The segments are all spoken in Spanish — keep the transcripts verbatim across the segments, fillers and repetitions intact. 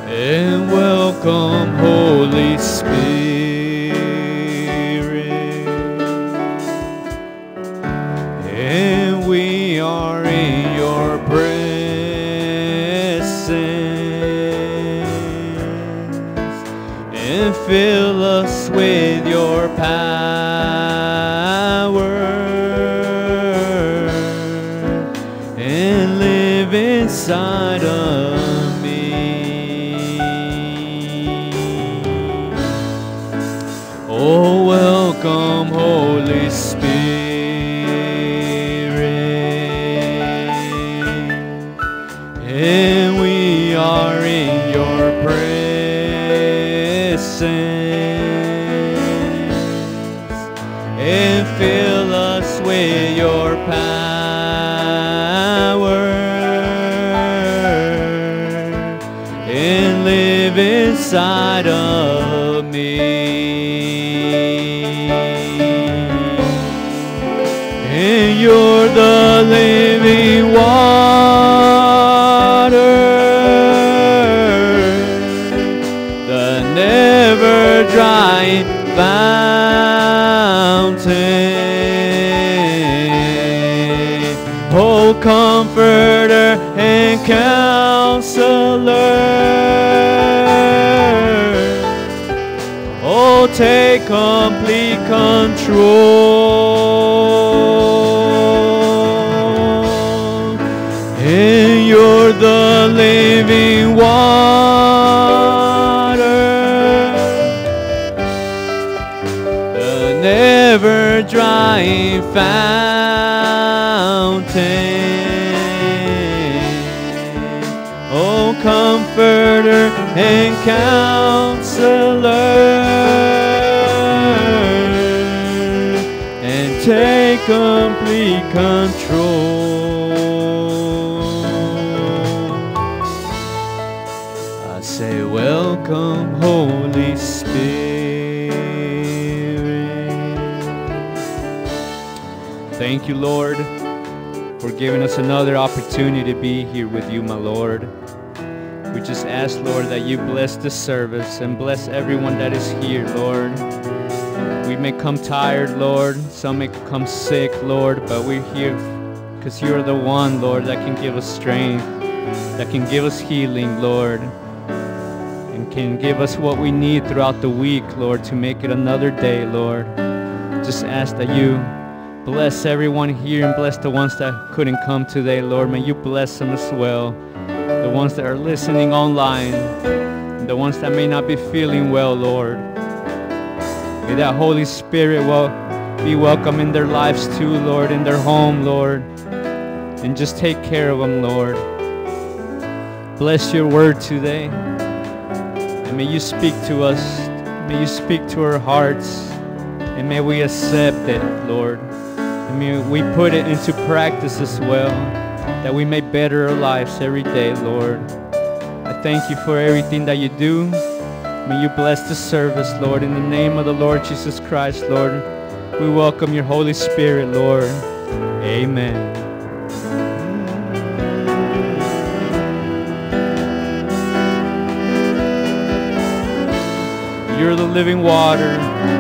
and welcome, Holy Spirit. And we are in your presence, and fill us with your power, and live inside of me. Oh, welcome, Holy Spirit. And we are in your presence, and fill us with your power, and live inside of me. And you're the living water, the never drying fountain. Oh, Comforter and Counselor, oh, take complete control. And you're the living water, the never drying fountain. Oh, Comforter and Counselor, and take complete control. I say, welcome, Holy Spirit. Thank you, Lord, for giving us another opportunity to be here with you, my Lord. We just ask, Lord, that you bless this service and bless everyone that is here, Lord. We may come tired, Lord. Some may come sick, Lord, but we're here because you are the one, Lord, that can give us strength, that can give us healing, Lord, and can give us what we need throughout the week, Lord, to make it another day, Lord. Just ask that you bless everyone here and bless the ones that couldn't come today, Lord. May you bless them as well. The ones that are listening online, the ones that may not be feeling well, Lord. May that Holy Spirit will be welcome in their lives too, Lord, in their home, Lord. And just take care of them, Lord. Bless your word today. And may you speak to us. May you speak to our hearts. And may we accept it, Lord. And may we put it into practice as well, that we may better our lives every day, Lord. I thank you for everything that you do. May you bless the service, Lord, in the name of the Lord Jesus Christ, Lord. We welcome your Holy Spirit, Lord. Amen. You're the living water.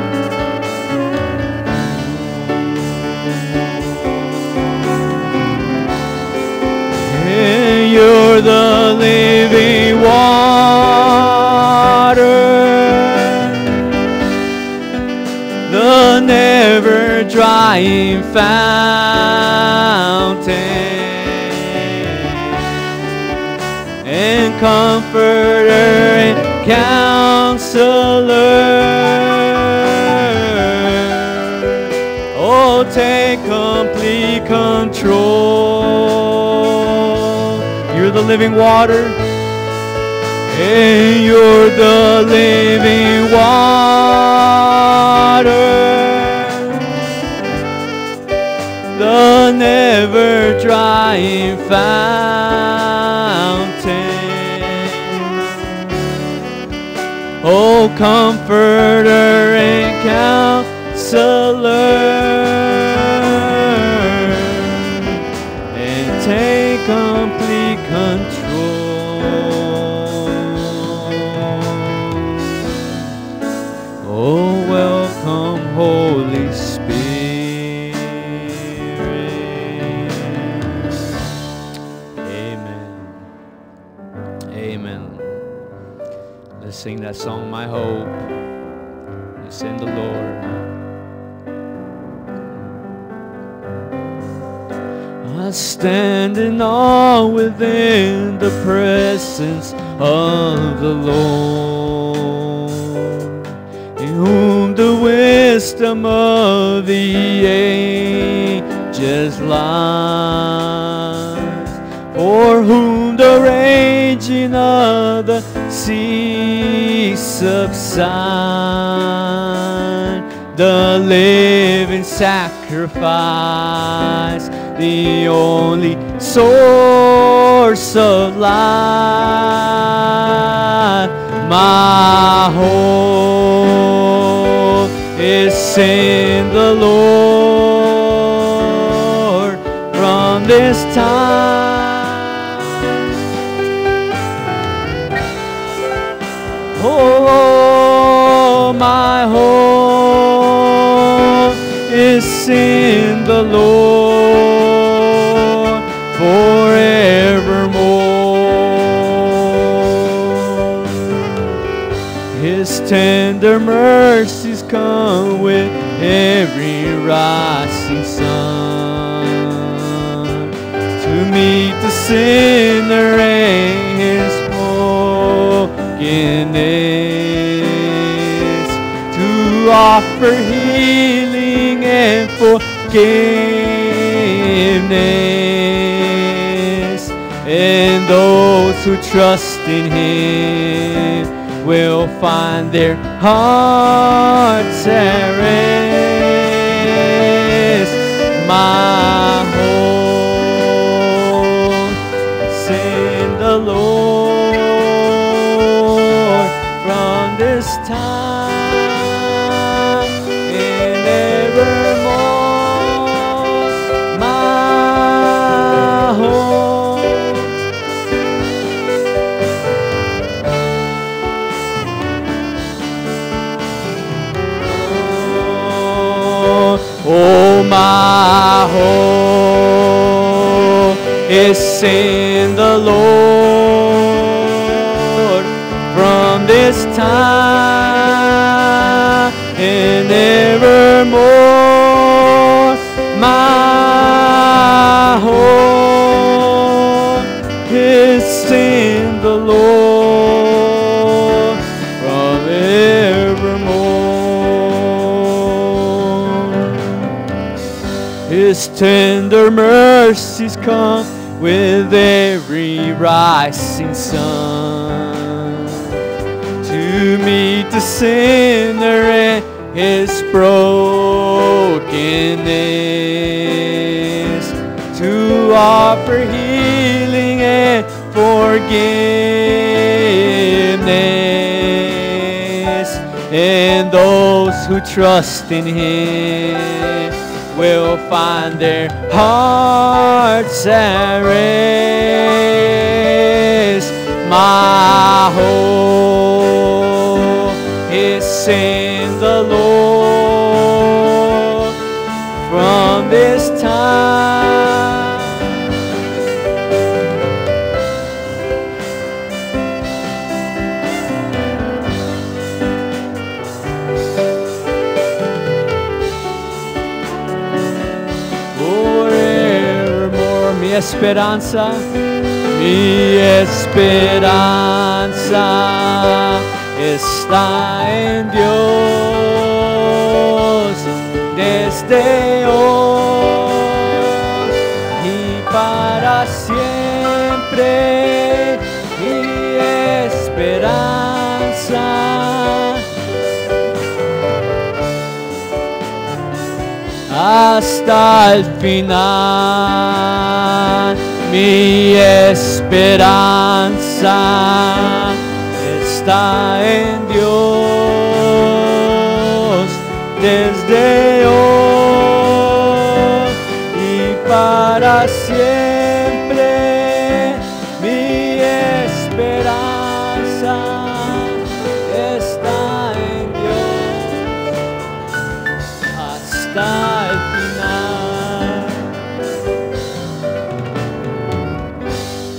And you're the living water, the never drying fountain, and Comforter and Counselor. Oh, take complete control. You're the living water, and you're the living water, the never drying fountain. Oh, Comforter and Counselor, and take complete control. Amen. Let's sing that song, My Hope is in the Lord. I stand in awe within the presence of the Lord, in whom the wisdom of the ages lies, for whom the raging of the sea subside, the living sacrifice, the only source of life. My hope is in the Lord from this time. Oh, my hope is in the Lord forevermore. His tender mercies come with every rising sun, to meet the sinner and his brokenness, to offer healing and forgiveness, and those who trust in Him will find their hearts at rest. My hope is in the Lord from this time and evermore. My hope. Oh, my hope is in the Lord from this time and evermore. My hope is in the Lord from evermore. His tender mercies come with every rising sun, to meet the sinner and his brokenness, to offer healing and forgiveness, and those who trust in Him will find their hearts at rest. My hope is in the Lord from this time. Mi esperanza, mi esperanza está en Dios desde hoy y para siempre. Mi esperanza hasta el final. Mi esperanza está en Dios desde hoy y para siempre. Mi esperanza está en Dios hasta el final. Dios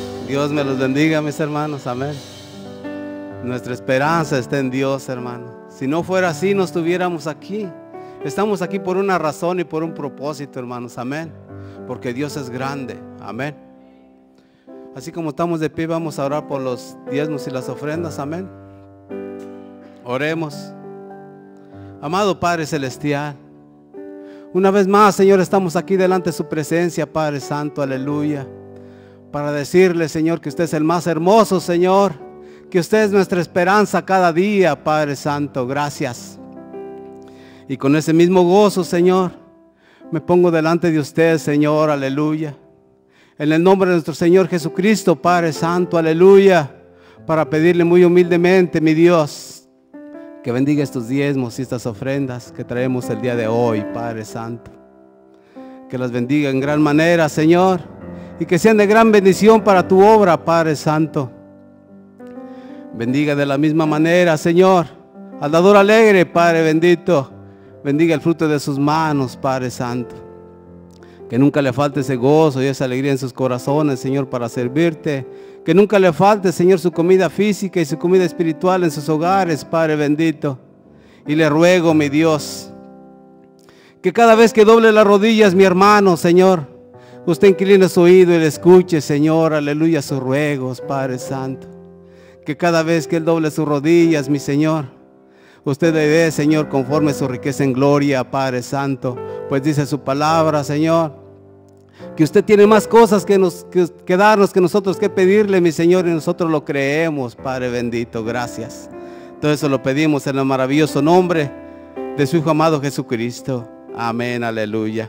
Dios me los bendiga, mis hermanos. Amén. Nuestra esperanza está en Dios, hermano. Si no fuera así, no estuviéramos aquí. Estamos aquí por una razón y por un propósito, hermanos. Amén. Porque Dios es grande. Amén. Así como estamos de pie, vamos a orar por los diezmos y las ofrendas. Amén. Oremos. Amado Padre Celestial, una vez más, Señor, estamos aquí delante de su presencia, Padre Santo, aleluya, para decirle, Señor, que usted es el más hermoso, Señor, que usted es nuestra esperanza cada día, Padre Santo. Gracias. Y con ese mismo gozo, Señor, me pongo delante de usted, Señor, aleluya, en el nombre de nuestro Señor Jesucristo, Padre Santo, aleluya, para pedirle muy humildemente, mi Dios, que bendiga estos diezmos y estas ofrendas que traemos el día de hoy, Padre Santo. Que las bendiga en gran manera, Señor, y que sean de gran bendición para tu obra, Padre Santo. Bendiga de la misma manera, Señor, al dador alegre, Padre bendito. Bendiga el fruto de sus manos, Padre Santo. Que nunca le falte ese gozo y esa alegría en sus corazones, Señor, para servirte. Que nunca le falte, Señor, su comida física y su comida espiritual en sus hogares, Padre bendito. Y le ruego, mi Dios, que cada vez que doble las rodillas, mi hermano, Señor, usted incline su oído y le escuche, Señor, aleluya, sus ruegos, Padre Santo. Que cada vez que él doble sus rodillas, mi Señor, usted le dé, Señor, conforme su riqueza en gloria, Padre Santo. Pues dice su palabra, Señor, que usted tiene más cosas que, nos, que, que darnos, que nosotros que pedirle, mi Señor, y nosotros lo creemos, Padre bendito. Gracias. Todo eso lo pedimos en el maravilloso nombre de su Hijo amado Jesucristo. Amén, aleluya.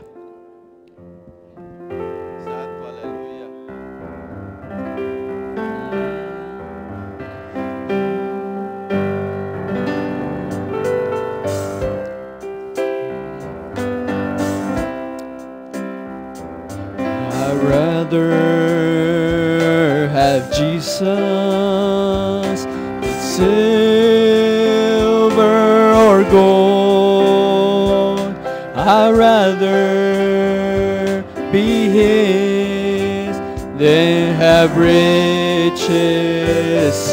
Santo, aleluya. I'd rather have Jesus than silver or gold. I'd rather be His than have riches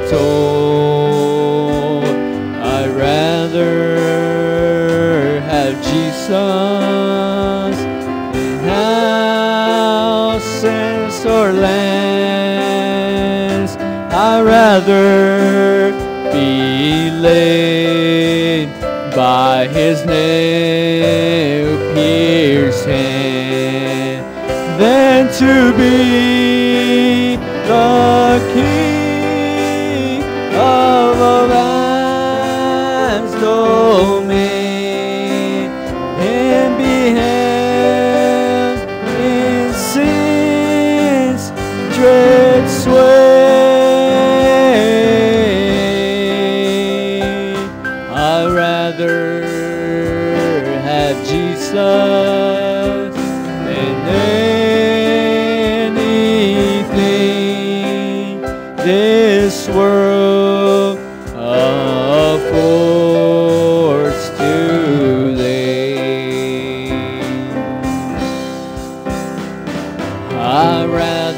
untold. I'd rather have Jesus than houses or lands. I'd rather be led by His nail-pierced hand than to be the King of a vast domain and be held in sin's dread sway. I'd rather have Jesus than anything this world affords today. I'd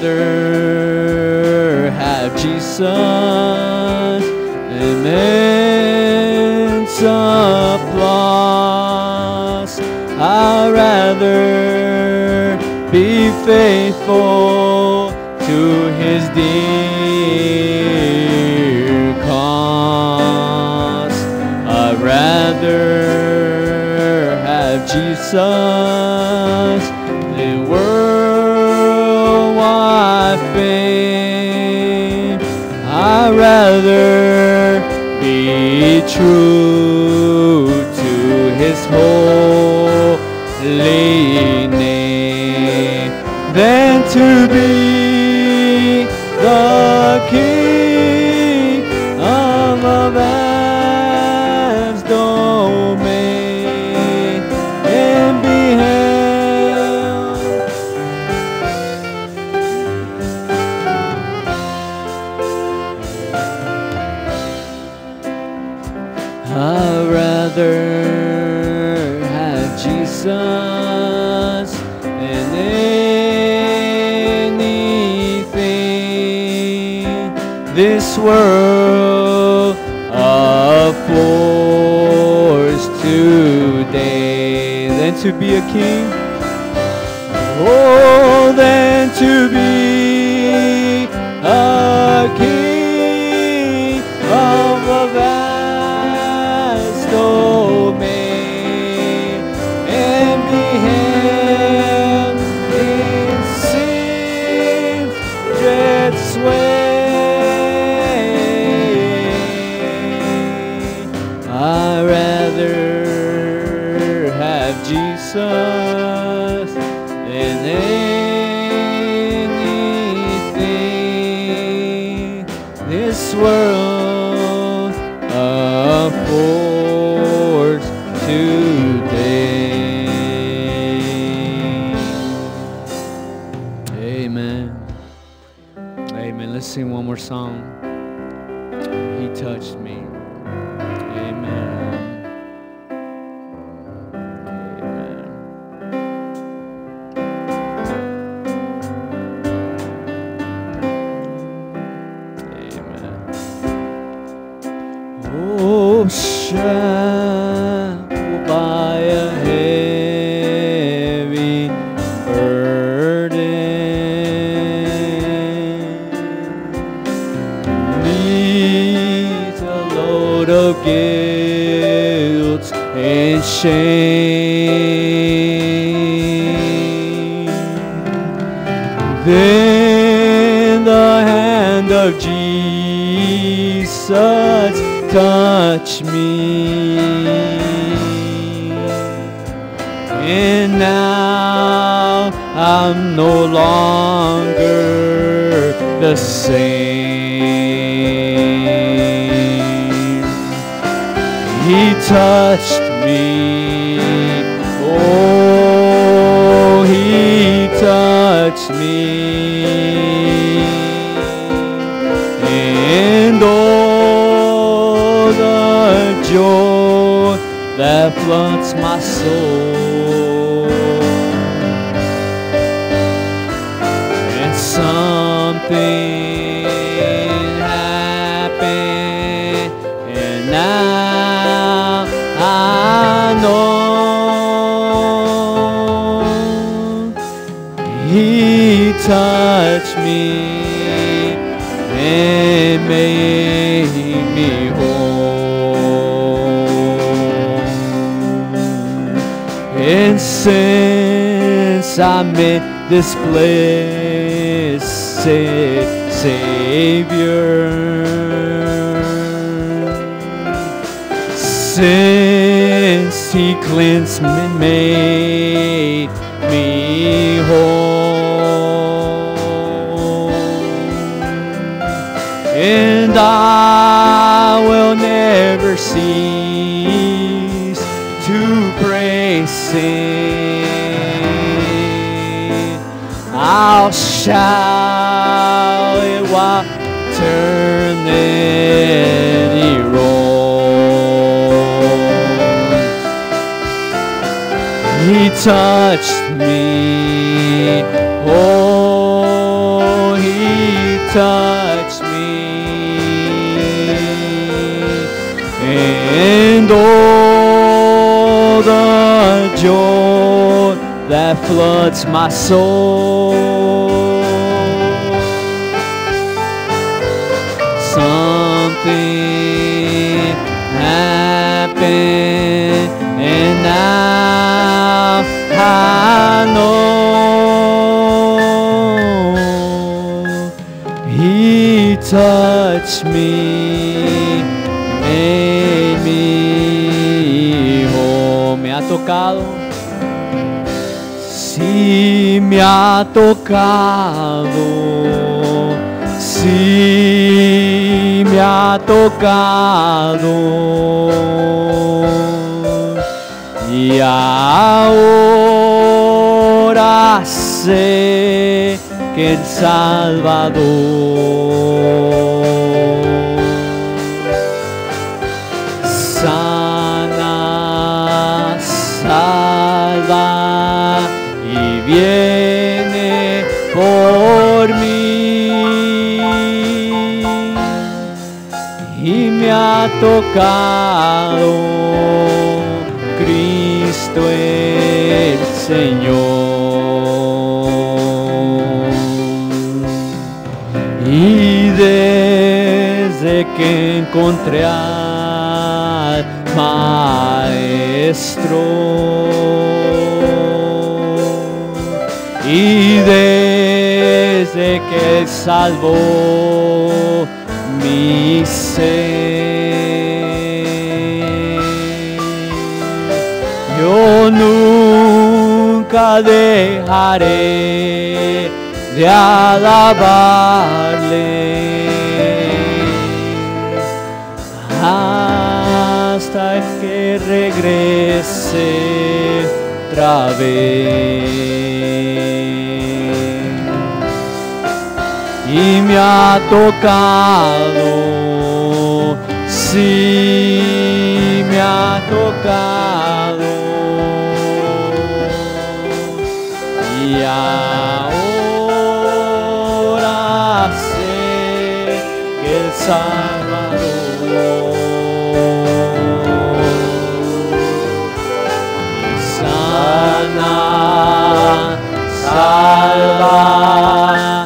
rather have Jesus than man's applause. I'd rather be faithful to His dear cause. I'd rather have Jesus than worldwide fame. I'd rather be true to His holy name than to be the King of a vast domain and be held. I'd rather have Jesus than anything this world affords today than to be a king. Oh, than to be a king of a vast domain and be held in sin's dread sway. I'd rather have Jesus than anything this world affords today. Amen. Amen. Let's sing one more song. He touched me. Amen. Shackled by a heavy burden, neath a load of guilt and shame. Then the hand of Jesus touch me, and now I'm no longer the same. He touched me, oh, he touched me, and oh, the joy that floods my soul, and something happened, and now I know he touched me and made me whole. And since I met this blessed Savior, since he cleansed me, made me whole, and I will never cease to praise Him. I'll shout it while eternity rolls. He touched me, oh, He touched me, and oh, the joy that floods my soul. Something happened, and now I know He touched me, made me whole. Me ha tocado, sí me ha tocado, sí me ha tocado, y ahora sé que el Salvador sana, salva y viene por mí. y me ha tocado Cristo el Señor. Y desde que encontré al Maestro y desde que salvó mi ser, yo nunca dejaré de alabarle hasta que regrese otra vez. Y me ha tocado, sí me ha tocado, y ahora sé que el Salvador me sana, salva,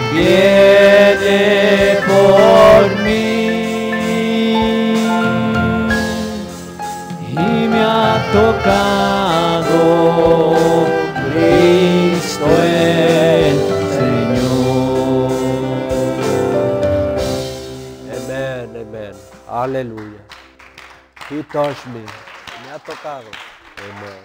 viene por mí y me ha tocado Cristo el Señor. Amen, amen. Aleluya. He touched me. Me ha tocado. Amen.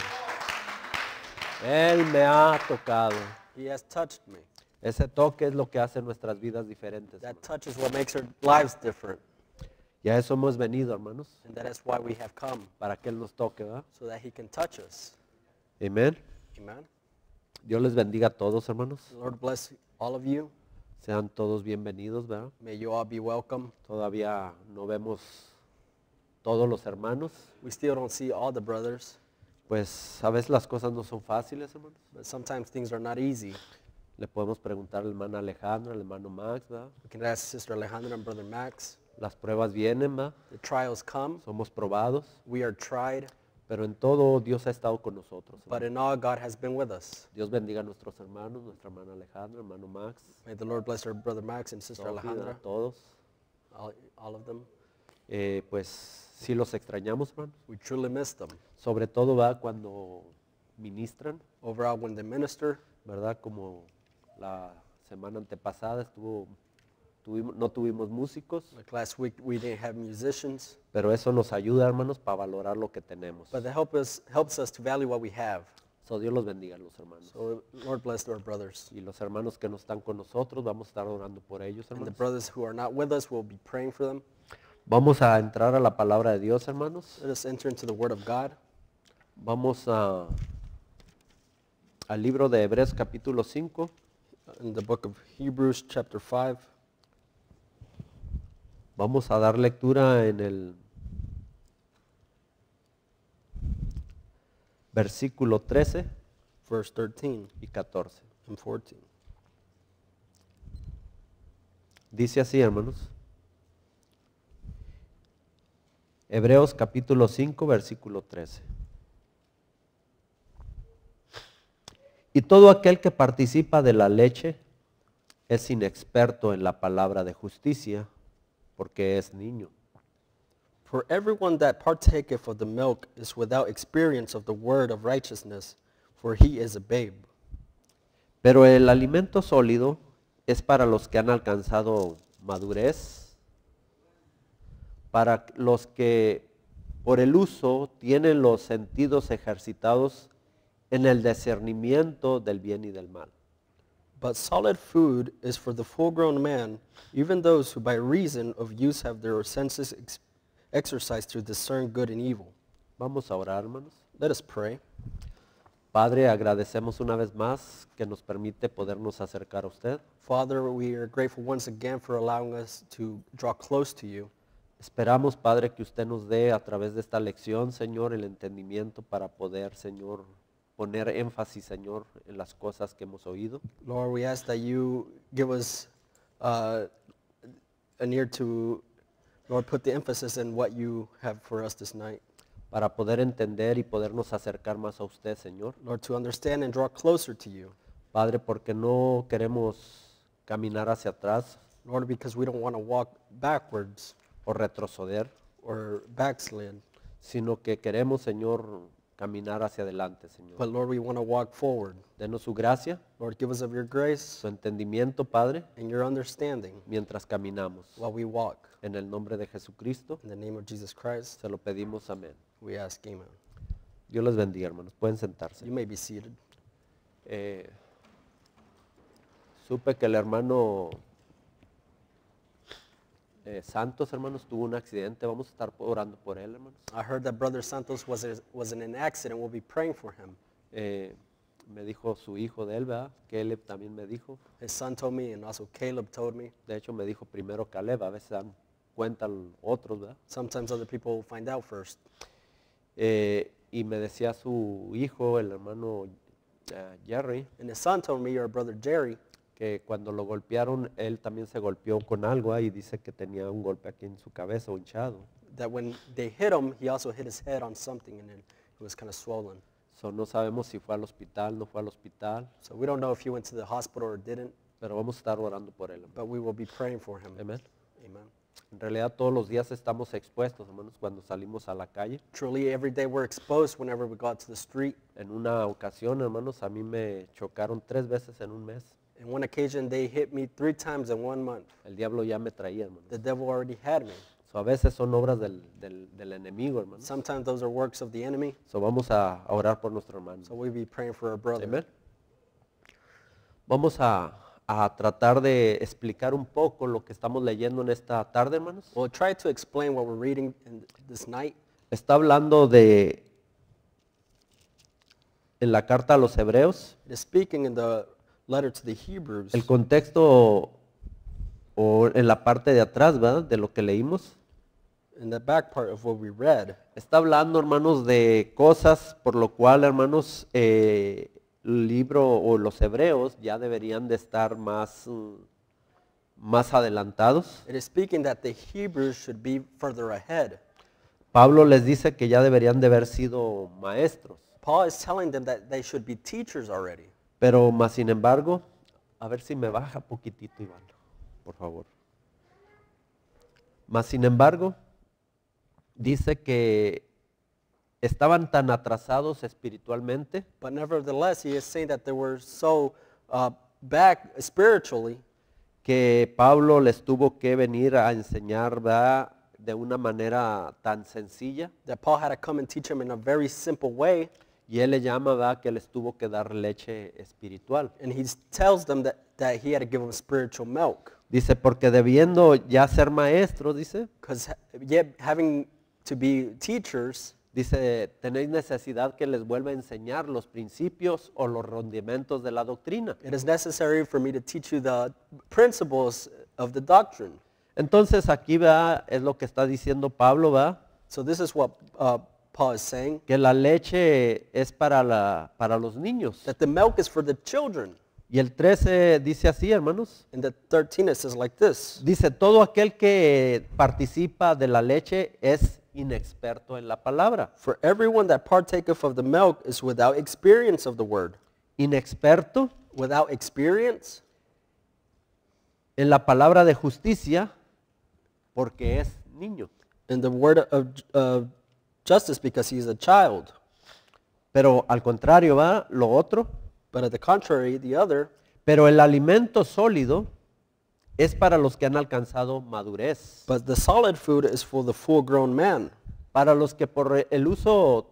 Él me ha tocado. He has touched me. Ese toque es lo que hace nuestras vidas diferentes. That hermanos. touch is what makes our lives different. Y a eso hemos venido, hermanos, And that is why we have come, para que Él nos toque, ¿verdad? so that he can touch us. Amén. Amen. Dios les bendiga a todos, hermanos. The Lord bless all of you. Sean todos bienvenidos, ¿verdad? May you all be welcome. Todavía no vemos todos los hermanos. We still don't see all the brothers, Pues a veces las cosas no son fáciles, hermanos. but sometimes things are not easy. Le podemos preguntar al hermano Alejandro, al hermano Max, ¿verdad? We can ask Sister Alejandra and Brother Max. Las pruebas vienen, ¿verdad? The trials come. Somos probados, We are tried, pero en todo Dios ha estado con nosotros. but hermanos. in all, God has been with us. Dios bendiga a nuestros hermanos, nuestra hermana Alejandra, hermano Max, May the Lord bless our Brother Max and Sister Sophie, ¿verdad? Alejandra, todos. all, all of them. Eh, pues sí los extrañamos, hermanos. We truly miss them. Sobre todo va cuando ministran, Overall, when they minister, ¿verdad? Como la semana antepasada estuvo, tuvimos, no tuvimos músicos, like last week, we didn't have musicians, pero eso nos ayuda, hermanos, para valorar lo que tenemos. but that help us, helps us to value what we have. So, Dios los bendiga, los hermanos. So, Lord bless our brothers. Y los hermanos que no están con nosotros, vamos a estar orando por ellos, And the hermanos. brothers who are not with us, we'll be praying for them. Vamos a entrar a la palabra de Dios, hermanos. Let us enter into the Word of God. Vamos a, al libro de Hebreos capítulo cinco. In the book of Hebrews, chapter five, Vamos a dar lectura en el versículo trece verse thirteen y catorce. and fourteen. Dice así, hermanos. Hebreos capítulo cinco, versículo trece. Y todo aquel que participa de la leche es inexperto en la palabra de justicia, porque es niño. For everyone that partaketh of the milk is without experience of the word of righteousness, for he is a babe. Pero el alimento sólido es para los que han alcanzado madurez, para los que por el uso tienen los sentidos ejercitados en el discernimiento del bien y del mal. But solid food is for the full-grown man, even those who by reason of use have their senses ex- exercised to discern good and evil. Vamos a orar, hermanos. Let us pray. Padre, agradecemos una vez más que nos permite podernos acercar a usted. Father, we are grateful once again for allowing us to draw close to you. Esperamos, Padre, que usted nos dé a través de esta lección, Señor, el entendimiento para poder, Señor, poner énfasis, Señor, en las cosas que hemos oído. Lord, we ask that you give us uh, an ear to Lord, put the emphasis in what you have for us this night. para poder entender y podernos acercar más a usted, Señor. Lord, to understand and draw closer to you. Padre, porque no queremos caminar hacia atrás Lord, because we don't want to walk backwards o retroceder, or backslid, sino que queremos, Señor, caminar hacia adelante, Señor. but Lord, we want to walk forward. Denos su gracia, Lord, give us of your grace su entendimiento, Padre, and your understanding mientras caminamos. while we walk. En el nombre de Jesucristo, In the name of Jesus Christ, se lo pedimos, amén. we ask, amen. Dios les bendiga, hermanos. Pueden sentarse. You may be seated. Eh, supe que el hermano eh, Santos, hermanos, tuvo un accidente. Vamos a estar orando por él, hermanos. I heard that Brother Santos was, was in an accident. We'll be praying for him. Eh, me dijo su hijo de él, ¿verdad? Caleb también me dijo. His son told me, and also Caleb told me. De hecho, me dijo primero Caleb. A veces dan cuenta otros, ¿verdad? Sometimes other people find out first. Eh, y me decía su hijo, el hermano eh, Jerry, And his son told me, your brother Jerry, que cuando lo golpearon, él también se golpeó con algo, ¿ah? Y dice que tenía un golpe aquí en su cabeza, hinchado. that when they hit him, he also hit his head on something, and it, it was kind of swollen. So, no sabemos si fue al hospital, no fue al hospital, So we don't know if he went to the hospital or didn't, pero vamos a estar orando por él. but we will be praying for him. Amén. Amen. En realidad todos los días estamos expuestos, hermanos, cuando salimos a la calle. Truly, every day we're exposed whenever we go out to the street. En una ocasión, hermanos, a mí me chocaron tres veces en un mes. In one occasion, they hit me three times in one month. El diablo ya me traía, hermanos. The devil already had me. So, a veces son obras del, del, del enemigo, hermanos. Sometimes those are works of the enemy, So, vamos a, a orar por nuestro hermano. so we'll be praying for our brother. Amén. Vamos a, a tratar de explicar un poco lo que estamos leyendo en esta tarde, hermanos. We'll try to explain what we're reading in this night. Está hablando de, en la carta a los Hebreos, It is speaking in the letter to the Hebrews. el contexto o en la parte de atrás, ¿verdad? De lo que leímos. In the back part of what we read, Está hablando, hermanos, de cosas por lo cual, hermanos, eh, el libro o los hebreos ya deberían de estar más, mm, más adelantados. it is speaking that the Hebrews should be further ahead. Pablo les dice que ya deberían de haber sido maestros, Paul is telling them that they should be teachers already. pero más sin embargo, a ver si me baja poquitito, Iván, por favor. Más sin embargo, dice que estaban tan atrasados espiritualmente But nevertheless, he is saying that they were so uh, back spiritually que Pablo les tuvo que venir a enseñar, ¿verdad?, de una manera tan sencilla, that Paul had to come and teach them in a very simple way. y él le llama, ¿verdad?, que les tuvo que dar leche espiritual. And he tells them that, that he had to give them spiritual milk. Dice, porque debiendo ya ser maestros, dice, Because yet having to be teachers, dice, tenéis necesidad que les vuelva a enseñar los principios o los rudimentos de la doctrina. it is necessary for me to teach you the principles of the doctrine. Entonces aquí va, es lo que está diciendo Pablo, va, So this is what uh, Paul is saying, que la leche es para, la, para los niños. that the milk is for the children. Y el trece dice así, hermanos. In the thirteen it says like this, Dice, todo aquel que participa de la leche es inexperto en la palabra. for everyone that partaketh of the milk is without experience of the word. Inexperto Without experience en la palabra de justicia porque es niño. in the word of uh, justice because he is a child. Pero al contrario va lo otro. But at the contrary, the other, Pero el alimento sólido es para los que han alcanzado madurez. but the solid food is for the full-grown man, Para los que por el uso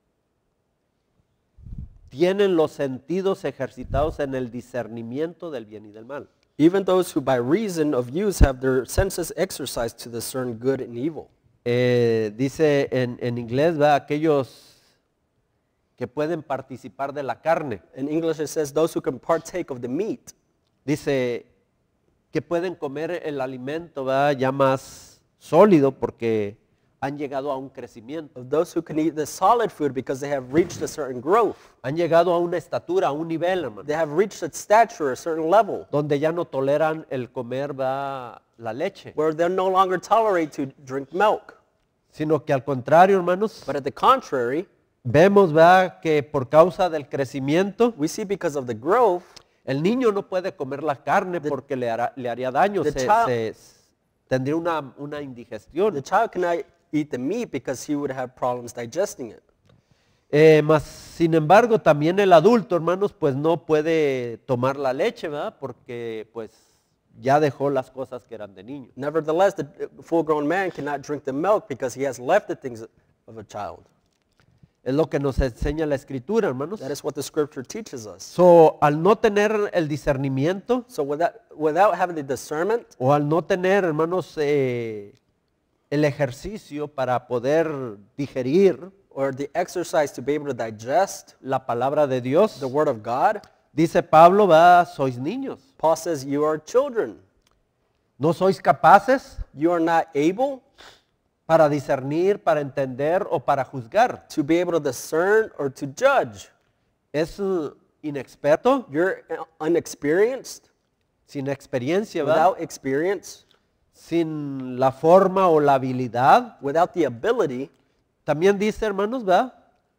tienen los sentidos ejercitados en el discernimiento del bien y del mal. even those who by reason of use have their senses exercised to discern good and evil. Eh, dice en, en inglés, ¿verdad?, aquellos que pueden participar de la carne. In English it says those who can partake of the meat, Dice que pueden comer el alimento, ¿verdad?, ya más sólido porque han llegado a un crecimiento, of those who can eat the solid food because they have reached a certain growth. han llegado a una estatura, a un nivel, hermano, They have reached a stature, a certain level, donde ya no toleran el comer va, la leche, where they no longer tolerate to drink milk. sino que al contrario, hermanos, But at the contrary, vemos va, que por causa del crecimiento, we see because of the growth, el niño no puede comer la carne porque le, hará- le haría daño, the se- child- se- tendría una, una indigestión. the child cannot eat the meat because he would have problems digesting it. Eh, mas, sin embargo, también el adulto, hermanos, pues no puede tomar la leche, ¿verdad? Porque pues ya dejó las cosas que eran de niño. Nevertheless, the full-grown man cannot drink the milk because he has left the things of a child. Es lo que nos enseña la escritura, hermanos. That is what the scripture teaches us. So, al no tener el discernimiento So without, without having the discernment, o al no tener, hermanos, eh, el ejercicio para poder digerir or the exercise to be able to digest la palabra de Dios, the word of God, dice Pablo, va, sois niños. Paul says you are children. No sois capaces You are not able para discernir, para entender o para juzgar. to be able to discern or to judge. Es uh, inexperto, You're unexperienced, sin experiencia, ¿verdad? without experience, Sin la forma o la habilidad. without the ability. También dice, hermanos, ¿verdad?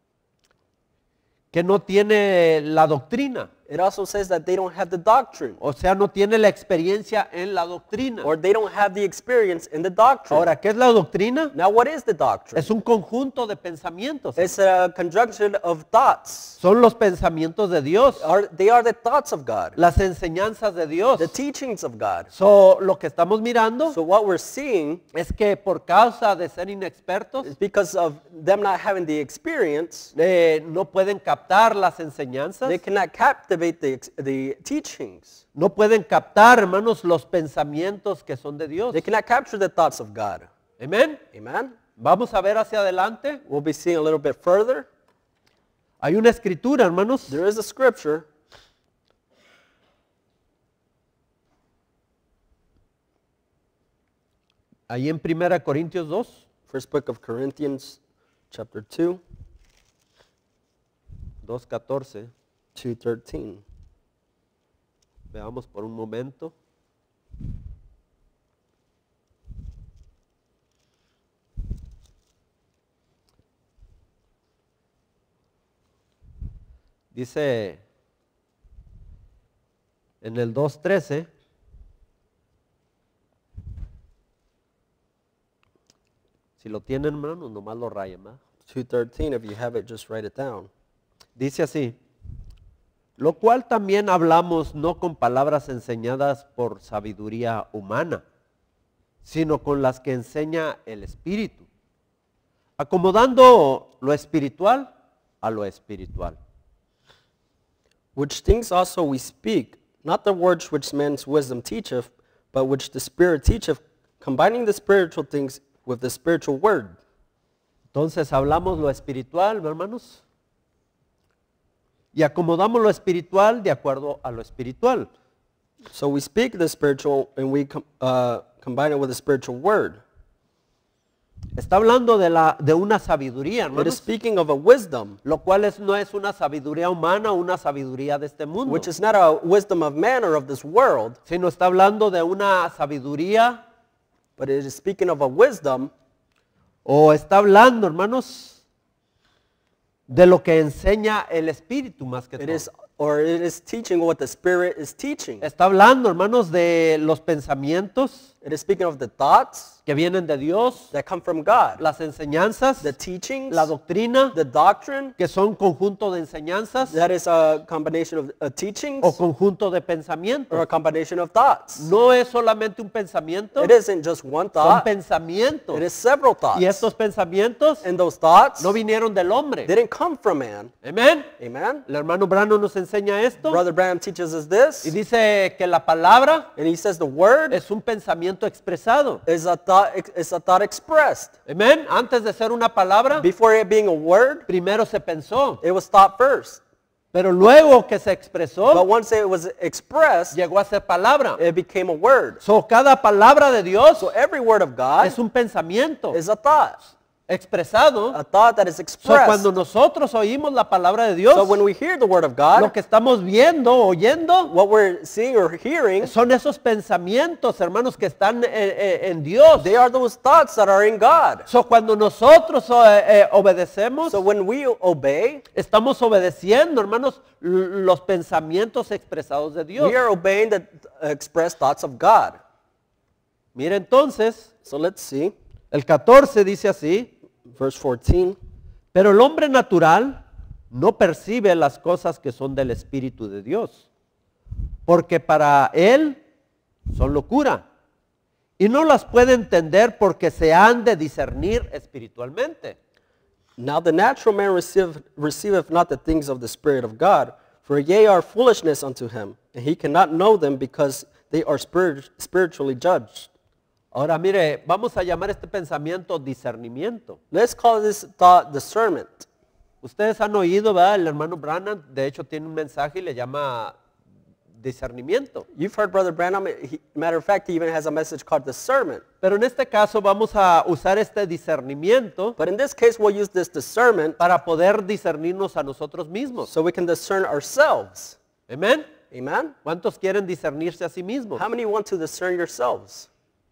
Que no tiene la doctrina, It also says that they don't have the doctrine, o sea, no tiene la experiencia en la doctrina. or they don't have the experience in the doctrine. Ahora, ¿qué es la doctrina? Now, what is the doctrine? Es un conjunto de pensamientos. It's a conjunction of thoughts. Son los pensamientos de Dios, Are, they are the thoughts of God, las enseñanzas de Dios. the teachings of God. So, lo que estamos mirando So what we're seeing es que por causa de ser inexpertos, is because of them not having the experience, eh, no pueden captar las enseñanzas, they cannot captivate the, ex- the teachings. no pueden captar, hermanos, los pensamientos que son de Dios. They cannot capture the thoughts of God. Amén. Amen? Vamos a ver hacia adelante. We'll be seeing a little bit further. Hay una escritura, hermanos, There is a scripture, ahí en Primera Corintios dos, first book of Corinthians, chapter two, dos catorce. two thirteen. Veamos por un momento. Dice en el dos trece, si lo tienen, hermanos, nomás lo rayen, ¿verdad? two thirteen, if you have it, just write it down. Dice así, lo cual también hablamos no con palabras enseñadas por sabiduría humana, sino con las que enseña el Espíritu, acomodando lo espiritual a lo espiritual. Which things also we speak, not the words which man's wisdom teacheth, but which the Spirit teacheth, combining the spiritual things with the spiritual word. Entonces hablamos lo espiritual, hermanos, y acomodamos lo espiritual de acuerdo a lo espiritual. So we speak the spiritual and we com- uh, combine it with the spiritual word. Está hablando de, la, de una sabiduría, It is hermanos, speaking of a wisdom, lo cual es, no es una sabiduría humana, una sabiduría de este mundo, which is not a wisdom of man or of this world, sino está hablando de una sabiduría, but it is speaking of a wisdom, o está hablando, hermanos, de lo que enseña el Espíritu más que it todo. is, or it is teaching what the Spirit is teaching. Está hablando, hermanos, de los pensamientos It is speaking of the thoughts que vienen de Dios, that come from God, las enseñanzas, the teachings, la doctrina, the doctrine, que son conjunto de enseñanzas that is a combination of uh, teachings o conjunto de or a pensamientos. combination of thoughts. No es solamente un pensamiento, It isn't just one son thought, pensamientos. it is several thoughts. Y estos pensamientos And those thoughts no vinieron del hombre. didn't come from man. Amén. Amen? El hermano Brano nos enseña esto Brother Branham teaches us y this, dice que la palabra and he says the word es un pensamiento expresado. is a thought, is a thought expressed. Amén. Antes de ser una palabra, Before it being a word, primero se pensó. it was thought first. Pero luego que se But expresó, once it was expressed, llegó a ser palabra. it became a word. So, cada palabra de Dios So every word of God es un pensamiento is a thought. expresado. A thought that is So, expressed. cuando nosotros oímos la palabra de Dios, So when we hear the word of lo God, que estamos viendo, oyendo, what we're seeing or hearing, son esos pensamientos, hermanos, que están en, en- en Dios. they are those thoughts that are in God. So, cuando nosotros eh, eh, obedecemos, So when we obey, estamos obedeciendo, hermanos, l- los pensamientos expresados de Dios. we are obeying the uh, expressed thoughts of God. Mira entonces, So let's see. el catorce dice así, Verse fourteen. pero el hombre natural no percibe las cosas que son del Espíritu de Dios, porque para él son locura, y no las puede entender porque se han de discernir espiritualmente. Now the natural man receive, receiveth not the things of the Spirit of God, for ye are foolishness unto him, and he cannot know them because they are spirit, spiritually judged. Ahora mire, vamos a llamar este pensamiento discernimiento. Let's call this thought discernment. Ustedes han oído, ¿verdad? El hermano Branham, de hecho, tiene un mensaje y le llama discernimiento. You've heard Brother Branham, he, matter of fact, he even has a message called discernment. Pero en este caso vamos a usar este discernimiento But in this case, we'll use this discernment para poder discernirnos a nosotros mismos. so we can discern ourselves. Amén. Amen? ¿Cuántos quieren discernirse a sí mismos? How many want to discern yourselves?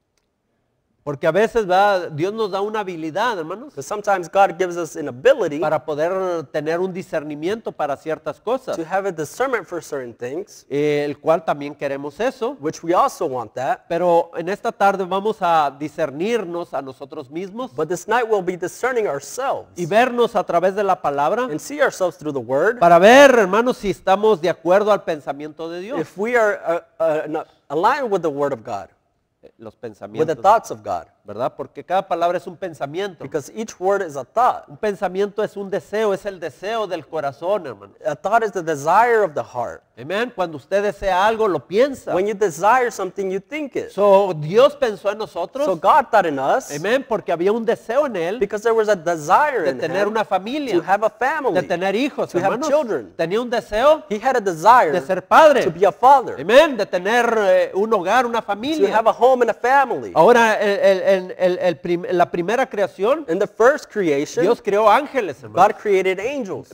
Porque a veces, ¿verdad? Dios nos da una habilidad, hermanos, Because sometimes God gives us an ability para poder tener un discernimiento para ciertas cosas, to have a discernment for certain things, eh, el cual también queremos eso. which we also want that. Pero en esta tarde vamos a discernirnos a nosotros mismos But this night we'll be discerning ourselves y vernos a través de la palabra and see ourselves through the Word. para ver, hermanos, si estamos de acuerdo al pensamiento de Dios. If we are uh, uh, not aligned with the Word of God, Los with the pensamientos, thoughts of God, ¿verdad? Porque cada palabra es un pensamiento. because each word is a thought. Un pensamiento es un deseo, es el deseo del corazón, hermano. A thought is the desire of the heart. Amén. Cuando usted desea algo, lo piensa. When you desire something, you think it. So, Dios pensó en nosotros. So God thought in us Amén. Porque había un deseo en él because there was a desire de in tener him una familia, to have a de family. tener hijos, to have hermanos. children. Tenía un deseo He had a desire de ser padre. to be a father, Amén. De tener eh, un hogar, una to familia. have a home and a family. Ahora, el- el- el- el- el prim- la primera creación, In the first creation, Dios creó ángeles, hermanos. God created angels.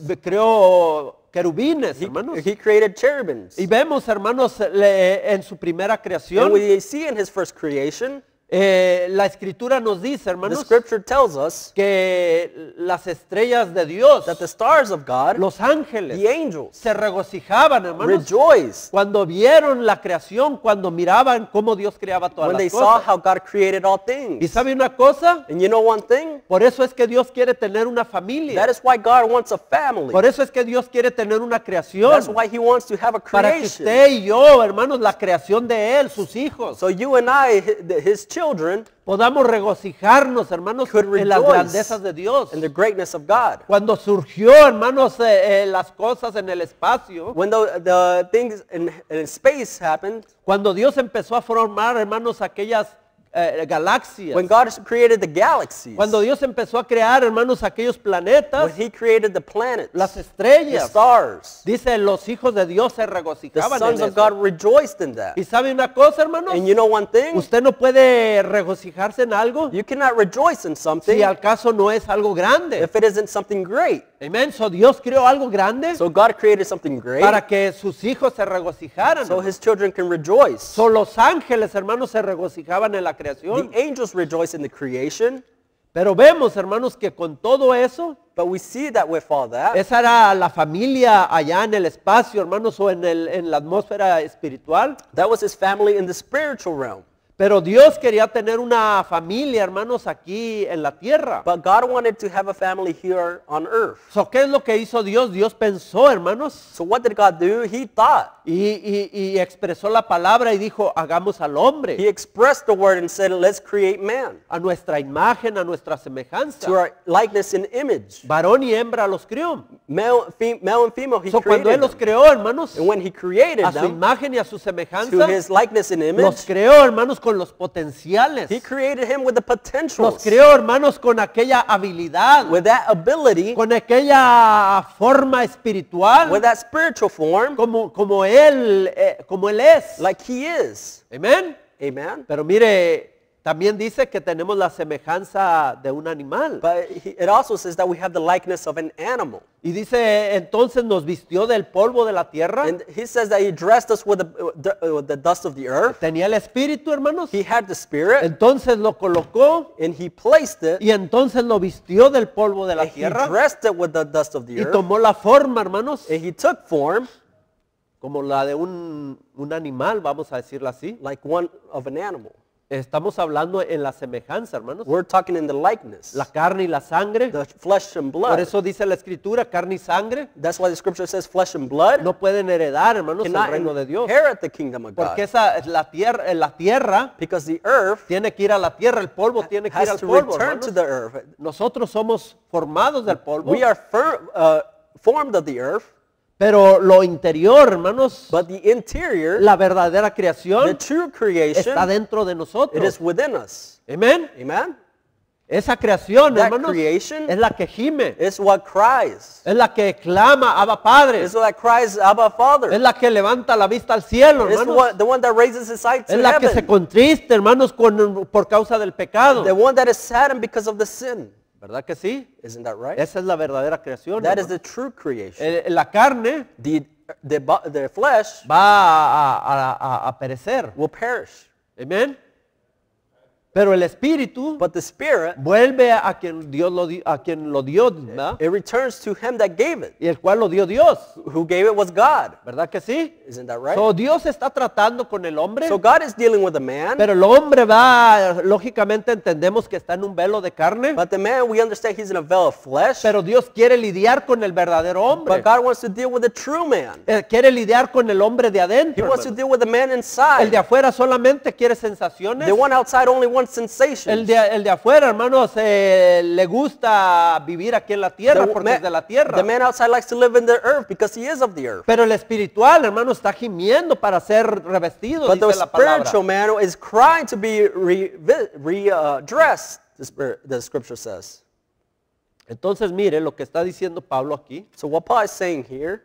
Creó querubines, He, hermanos. he created cherubims. Y vemos, hermanos, le- en su primera creación, And we see in his first creation, eh, la escritura nos dice, the hermanos, scripture tells us que las estrellas de Dios, that the stars of God, los ángeles, the angels, se regocijaban, hermanos, rejoiced cuando vieron la creación, cuando miraban cómo Dios creaba todas when they las saw cosas. how God created all ¿Y things. sabe una cosa? And you know one thing? Por eso es que Dios quiere tener una familia. That is why God wants a family. Por eso es que Dios quiere tener una creación. That's why he wants to have a Para que creation. usted y yo, hermanos, la creación de Él, sus hijos, So you and I, hi- his children, podamos regocijarnos, hermanos, could en las rejoice grandezas de Dios. in the greatness of God. Cuando surgió, hermanos, eh, eh, las cosas en el espacio, When the, the things in, in space happened, cuando Dios empezó a formar, hermanos, aquellas eh, galaxias, when God created the galaxies, cuando Dios empezó a crear, hermanos, aquellos planetas, when he created the planets, las the estrellas, stars, dice, los hijos deOs se the regocijaban sons en of eso. God rejoiced in that. ¿Y sabe una cosa, hermanos? And you know one thing? Usted no puede regocijarse en algo You cannot rejoice in something si al caso no es algo grande. if it isn't something great. Amén. So Dios creó algo grande So God created something great para que sus hijos se regocijaran. so his children can rejoice. So los ángeles, hermanos, se regocijaban en la creación. The angels rejoice in the creation, Pero vemos, hermanos, que con todo eso, but we see that with all that, esa era la familia allá en el espacio, hermanos, o en, el, en la atmósfera espiritual. that was his family in the spiritual realm. Pero Dios quería tener una familia, hermanos, aquí en la tierra. But God wanted to have a family here on earth. So, ¿qué es lo que hizo Dios? Dios pensó, hermanos, So what did God do? He thought. y, y- y expresó la palabra y dijo, hagamos al hombre He expressed the word and said, let's create man a nuestra imagen, a nuestra semejanza. to our likeness and image. Varón y hembra los crió. Male, fe- male and female, he So, cuando Él created los them. creó, hermanos, And when he created a su them imagen y a su to semejanza, his likeness and los image, creó, hermanos, con los potenciales. He created him with the Los potentials, creó, hermanos, con aquella habilidad, with that ability, con aquella forma espiritual, with that spiritual form, como, como él, eh, como él es. like he is. Amén. Amen. Pero mire, también dice que tenemos la semejanza de un animal. But he, it also says that we have the likeness of an animal. Y dice, entonces nos vistió del polvo de la tierra. And he says that he dressed us with the, uh, with the dust of the earth. Tenía el espíritu, hermanos. He had the spirit, Entonces lo colocó and he placed it, y entonces lo vistió del polvo de la and he tierra dressed it with the dust of the y earth, tomó la forma, hermanos, and he took form como la de un, un animal, vamos a decirlo así. like one of an animal. Estamos hablando en la semejanza, hermanos. We're talking in the likeness, La carne y la sangre. the flesh and Por blood. eso dice la escritura, carne y sangre That's why the scripture says flesh and blood no pueden heredar, hermanos, el cannot reino de Dios. inherit the kingdom of Porque God. esa es la tierra, eh, la tierra Because the earth tiene que ir a la tierra, el polvo tiene que ir has al to polvo, return to hermanos. the earth. Nosotros somos formados del polvo, We are fir- uh, formed of the earth, pero lo interior, hermanos, but the interior, la verdadera the creación true está creation, dentro de it nosotros. is within us. Amén. Amen? Esa creación, That hermanos, creation es la que gime, is what cries. es la que clama, Abba Padre, It's what that cries, Abba, es Father. la que levanta la vista al cielo, It's hermanos. what, the one that raises his sight to Es la que se heaven. contriste, hermanos, con- por causa del pecado. The one that is saddened because of the sin. ¿Verdad que sí? Isn't that right? Esa es la verdadera creación. That is hermano. the true creation. Eh, La carne The, the, bo- the flesh va a, a- a- a perecer. will perish, Amén. Pero el espíritu but the spirit, vuelve a quien Dios lo di- a quien lo dio, ¿verdad? it returns to him that gave it. Y el cual lo dio Dios. Who gave it was God. ¿Verdad que sí? Isn't that right? So, Dios está tratando con el hombre, So God is dealing with the man, pero el hombre va, lógicamente entendemos que está en un velo de carne, but the man, we understand he's in a veil of flesh, pero Dios quiere lidiar con el verdadero hombre. but God wants to deal with the true man. Eh, Quiere lidiar con el hombre de He adentro. wants to hermano. deal with the man El de inside. afuera solamente quiere sensaciones. The one outside only wants sensations. El de, el de afuera, hermanos, eh, le gusta vivir aquí en la tierra The porque ma- es de la tierra. The man outside likes to live in the earth because he is of the earth. Pero el espiritual, hermano, está gimiendo para ser revestido, But the dice la palabra. spiritual man is crying to be re, re, uh, dressed, the, spirit, the scripture says. Entonces, mire lo que está diciendo Pablo aquí. So what Paul is saying here,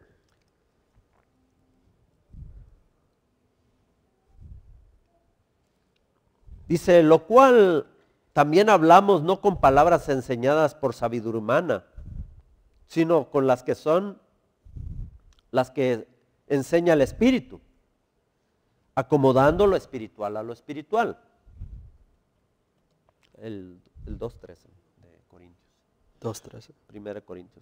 Dice, lo cual también hablamos no con palabras enseñadas por sabiduría humana, sino con las que son las que enseña el Espíritu, acomodando lo espiritual a lo espiritual. El, el dos trece de Corintios, dos trece, primera de Corintios.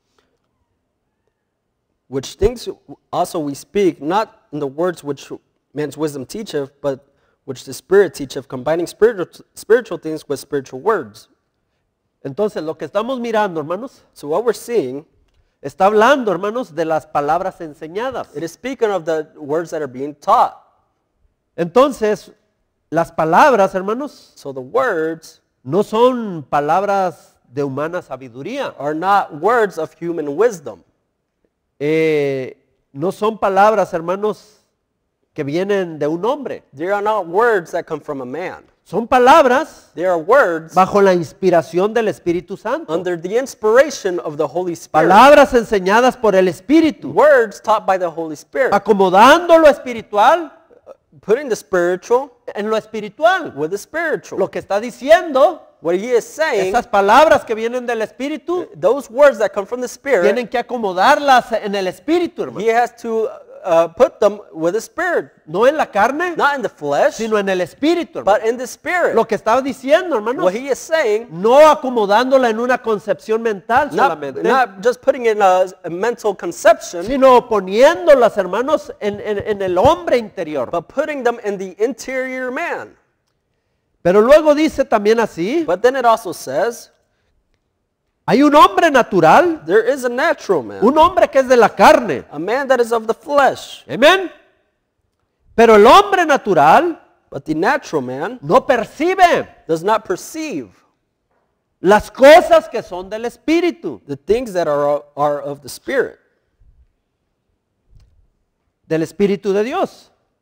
which things also we speak, not in the words which man's wisdom teacheth, but which the Spirit teacheth, combining spiritual, spiritual things with spiritual words. Entonces, lo que estamos mirando, hermanos, So what we're seeing, está hablando, hermanos, de las palabras enseñadas. it is speaking of the words that are being taught. Entonces, las palabras, hermanos, So the words no son palabras de humana sabiduría. are not words of human wisdom. Eh, no son palabras, hermanos, que vienen de un hombre. They are not words that come from a man. Son palabras They are words bajo la inspiración del Espíritu Santo. under the inspiration of the Holy Spirit. Palabras enseñadas por el Espíritu, Words taught by the Holy Spirit. acomodando lo espiritual Putting the spiritual en lo espiritual. with the spiritual. Lo que está diciendo, What he is saying, esas palabras que vienen del Espíritu, those words that come from the Spirit, tienen que acomodarlas en el Espíritu, hermano. he has to uh, put them with the Spirit. No en la carne, Not in the flesh, sino en el Espíritu, hermano. but in the Spirit. Lo que estaba diciendo, hermano, What he is saying, no acomodándola en una concepción mental not, solamente, not just putting in a, a mental conception, sino poniéndolas, hermanos, en, en- en el hombre interior. but putting them in the interior man. Pero luego dice también así, But then it also says, hay un hombre natural, there is a natural man, un hombre que es de la carne. a man that is of the flesh. Amén. Pero el hombre natural But the natural man no percibe does not perceive las cosas que son del Espíritu, the things that are, are of the Spirit, del Espíritu de Dios.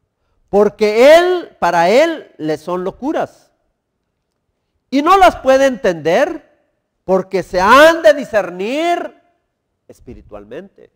porque él, para él, le son locuras. Y no las puede entender porque se han de discernir espiritualmente.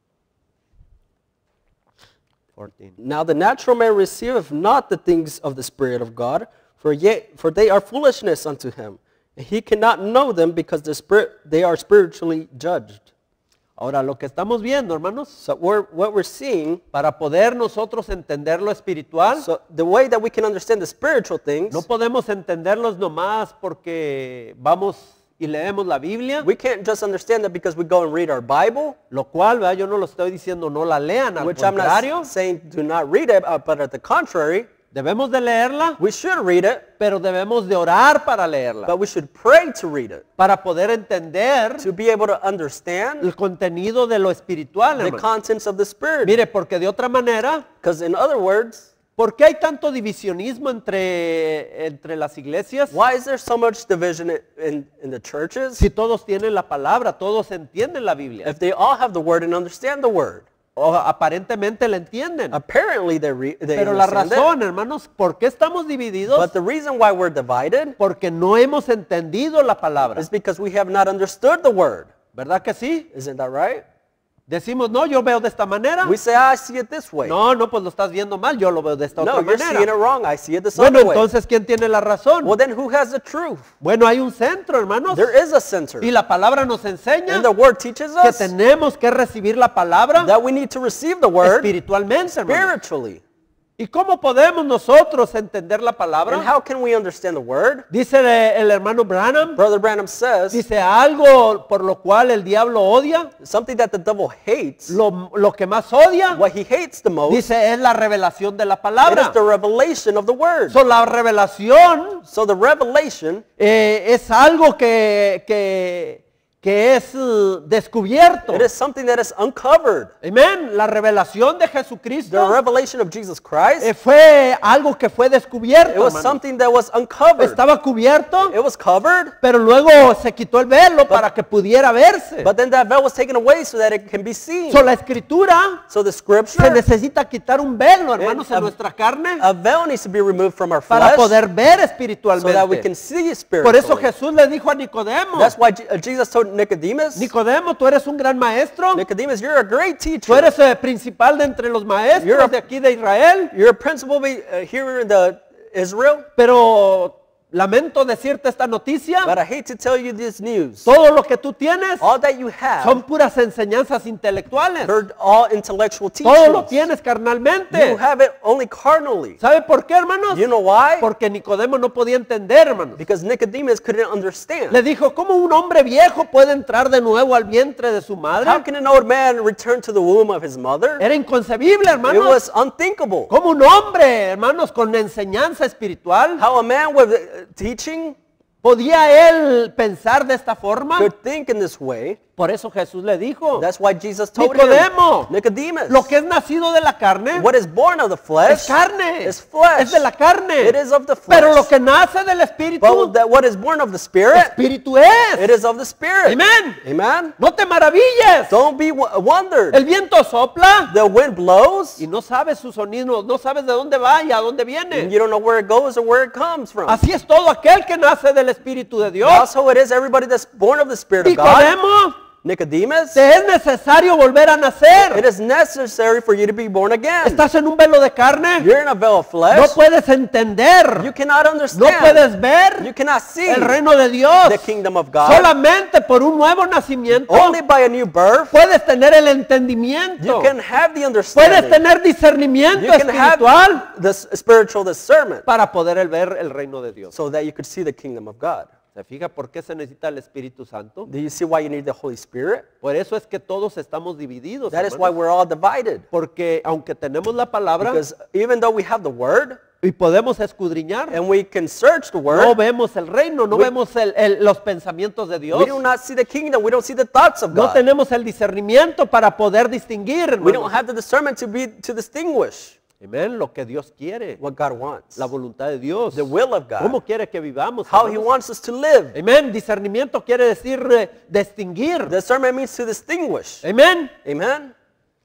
fourteen. Now the natural man receiveth not the things of the Spirit of God, for yet for they are foolishness unto him. And he cannot know them because the spirit they are spiritually judged. Ahora, lo que estamos viendo, hermanos, So we're, what we're seeing, para poder nosotros entender lo espiritual, so the way that we can understand the spiritual things, no podemos entenderlos nomás porque vamos y leemos la Biblia, we can't just understand that because we go and read our Bible, lo cual, ¿verdad? Yo no lo estoy diciendo no la lean, al which I'm contrario, not saying do not read it, uh, but at the contrary, debemos de leerla, we should read it, pero debemos de orar para leerla, but we should pray to read it, para poder entender to be able to understand el contenido de lo espiritual, the hermano. contents of the Spirit. Mire, porque de otra manera, Because in other words, ¿por qué hay tanto divisionismo entre, entre las iglesias? why is there so much division in, in, in the churches? Si todos tienen la palabra, todos entienden la Biblia, If they all have the Word and understand the Word. o aparentemente la entienden. Apparently they, re, they Pero la understand razón, hermanos, ¿por qué estamos it. divididos? But the reason why we're divided Porque no hemos entendido la palabra. is because we have not understood the Word. ¿Verdad que sí? Isn't that right? Decimos, no, yo veo de esta manera. We say, I see it this way. No, no, pues lo estás viendo mal, yo lo veo de esta No, otra you're seeing it manera. wrong. I see it this Bueno, other way. entonces, ¿quién tiene la razón? Well, then who has the truth? Bueno, hay un centro, hermanos. There is a center. Y la palabra nos enseña And the Word teaches que us tenemos que recibir la palabra that we need to receive the Word espiritualmente, hermanos. spiritually. ¿Y cómo podemos nosotros entender la And palabra? how can we understand the Word? Dice el, el hermano Branham, Brother Branham says, dice algo por lo cual el diablo odia, something that the devil hates, lo, lo que más odia, what he hates the most, dice es la revelación de la it is palabra. the revelation of the Word. So, la revelación So the revelation eh, es algo que, que, que es uh, descubierto. it is something that is uncovered. Amén. La revelación de The Jesucristo revelation of Jesus Christ, eh, fue algo que fue it descubierto. was hermano. something that was uncovered. Estaba cubierto, It was covered, pero luego se quitó el velo para que pudiera verse. but then that veil was taken away so that it can be seen. So, la escritura So the se scripture, necesita quitar un velo, hermanos, en a- nuestra carne a veil needs to be removed from our para flesh poder ver so that we espiritualmente. can see Por eso spiritually. Jesús le dijo a Nicodemo, That's why Je- uh, Jesus told Nicodemus, Nicodemo, tú eres un gran maestro, Nicodemus, you're a great tú teacher. eres el principal de entre los You're maestros a- de aquí de Israel, You're a principal be- uh, here in the Israel, pero lamento decirte esta noticia, but I hate to tell you this news. todo lo que tú tienes All that you have, son puras enseñanzas intelectuales, they're all intellectual todo lo teachings. tienes You carnalmente. have it only carnally. ¿Sabe por qué, hermanos? You know why? Porque Nicodemo no podía entender, hermanos. Because Nicodemus couldn't understand. Le dijo, ¿cómo un hombre viejo puede entrar de nuevo al vientre de su How madre? can an old man return to the womb of his mother? Era inconcebible, It hermanos. was unthinkable. ¿Cómo un hombre, hermanos, con enseñanza espiritual How a man with uh, teaching podía él pensar de esta forma? could think in this way. Por eso Jesús le dijo, That's why Jesus told Nicodemo, him, Nicodemus, lo que es nacido de la carne what is born of the flesh es carne, is flesh. es de la carne. It is of the flesh. Pero lo que nace del Espíritu, But that what is born of the Spirit, Espíritu es. it is of the Spirit. Amén. Amen. No te maravilles. Don't be wo- wondered. El viento sopla The wind blows, y no sabes su sonido, no sabes de dónde va y a dónde and viene. you don't know where it goes or where it comes from. Así es todo aquel que nace del Espíritu de Dios. That's how it is everybody that's born of the Spirit of God. Nicodemo, Nicodemus, te es necesario volver a it nacer. is necessary for you to be born again. Estás en un velo de carne, You're in a veil of no flesh. puedes entender, You cannot no understand. puedes ver You cannot see el reino de Dios. the kingdom of God. Solamente por un nuevo nacimiento Only by a new birth, puedes tener el you entendimiento, can have the puedes understanding. tener discernimiento You can have espiritual the s- spiritual discernment para poder el ver el reino de Dios. so that you could see the kingdom of God. ¿Se fija por qué se necesita el Espíritu Santo? Do you see why you need the Holy Spirit? Por eso es que todos estamos divididos, That is why hermanos. we're all divided. Porque aunque tenemos la palabra Because even though we have the Word y podemos escudriñar, and we can search the no Word, vemos el reino, no We- vemos el- el- los pensamientos de Dios. we do not see the kingdom. We don't see the thoughts of No God. tenemos el discernimiento para poder distinguir, We don't hermanos. have the discernment to be to distinguish Amén, lo que Dios quiere, what God wants, la voluntad de Dios. the will of God, ¿Cómo quiere que vivamos? how He hermanos? wants us to live. Amén, discernimiento quiere decir eh, distinguir. Discernment means to distinguish. Amén. Amen.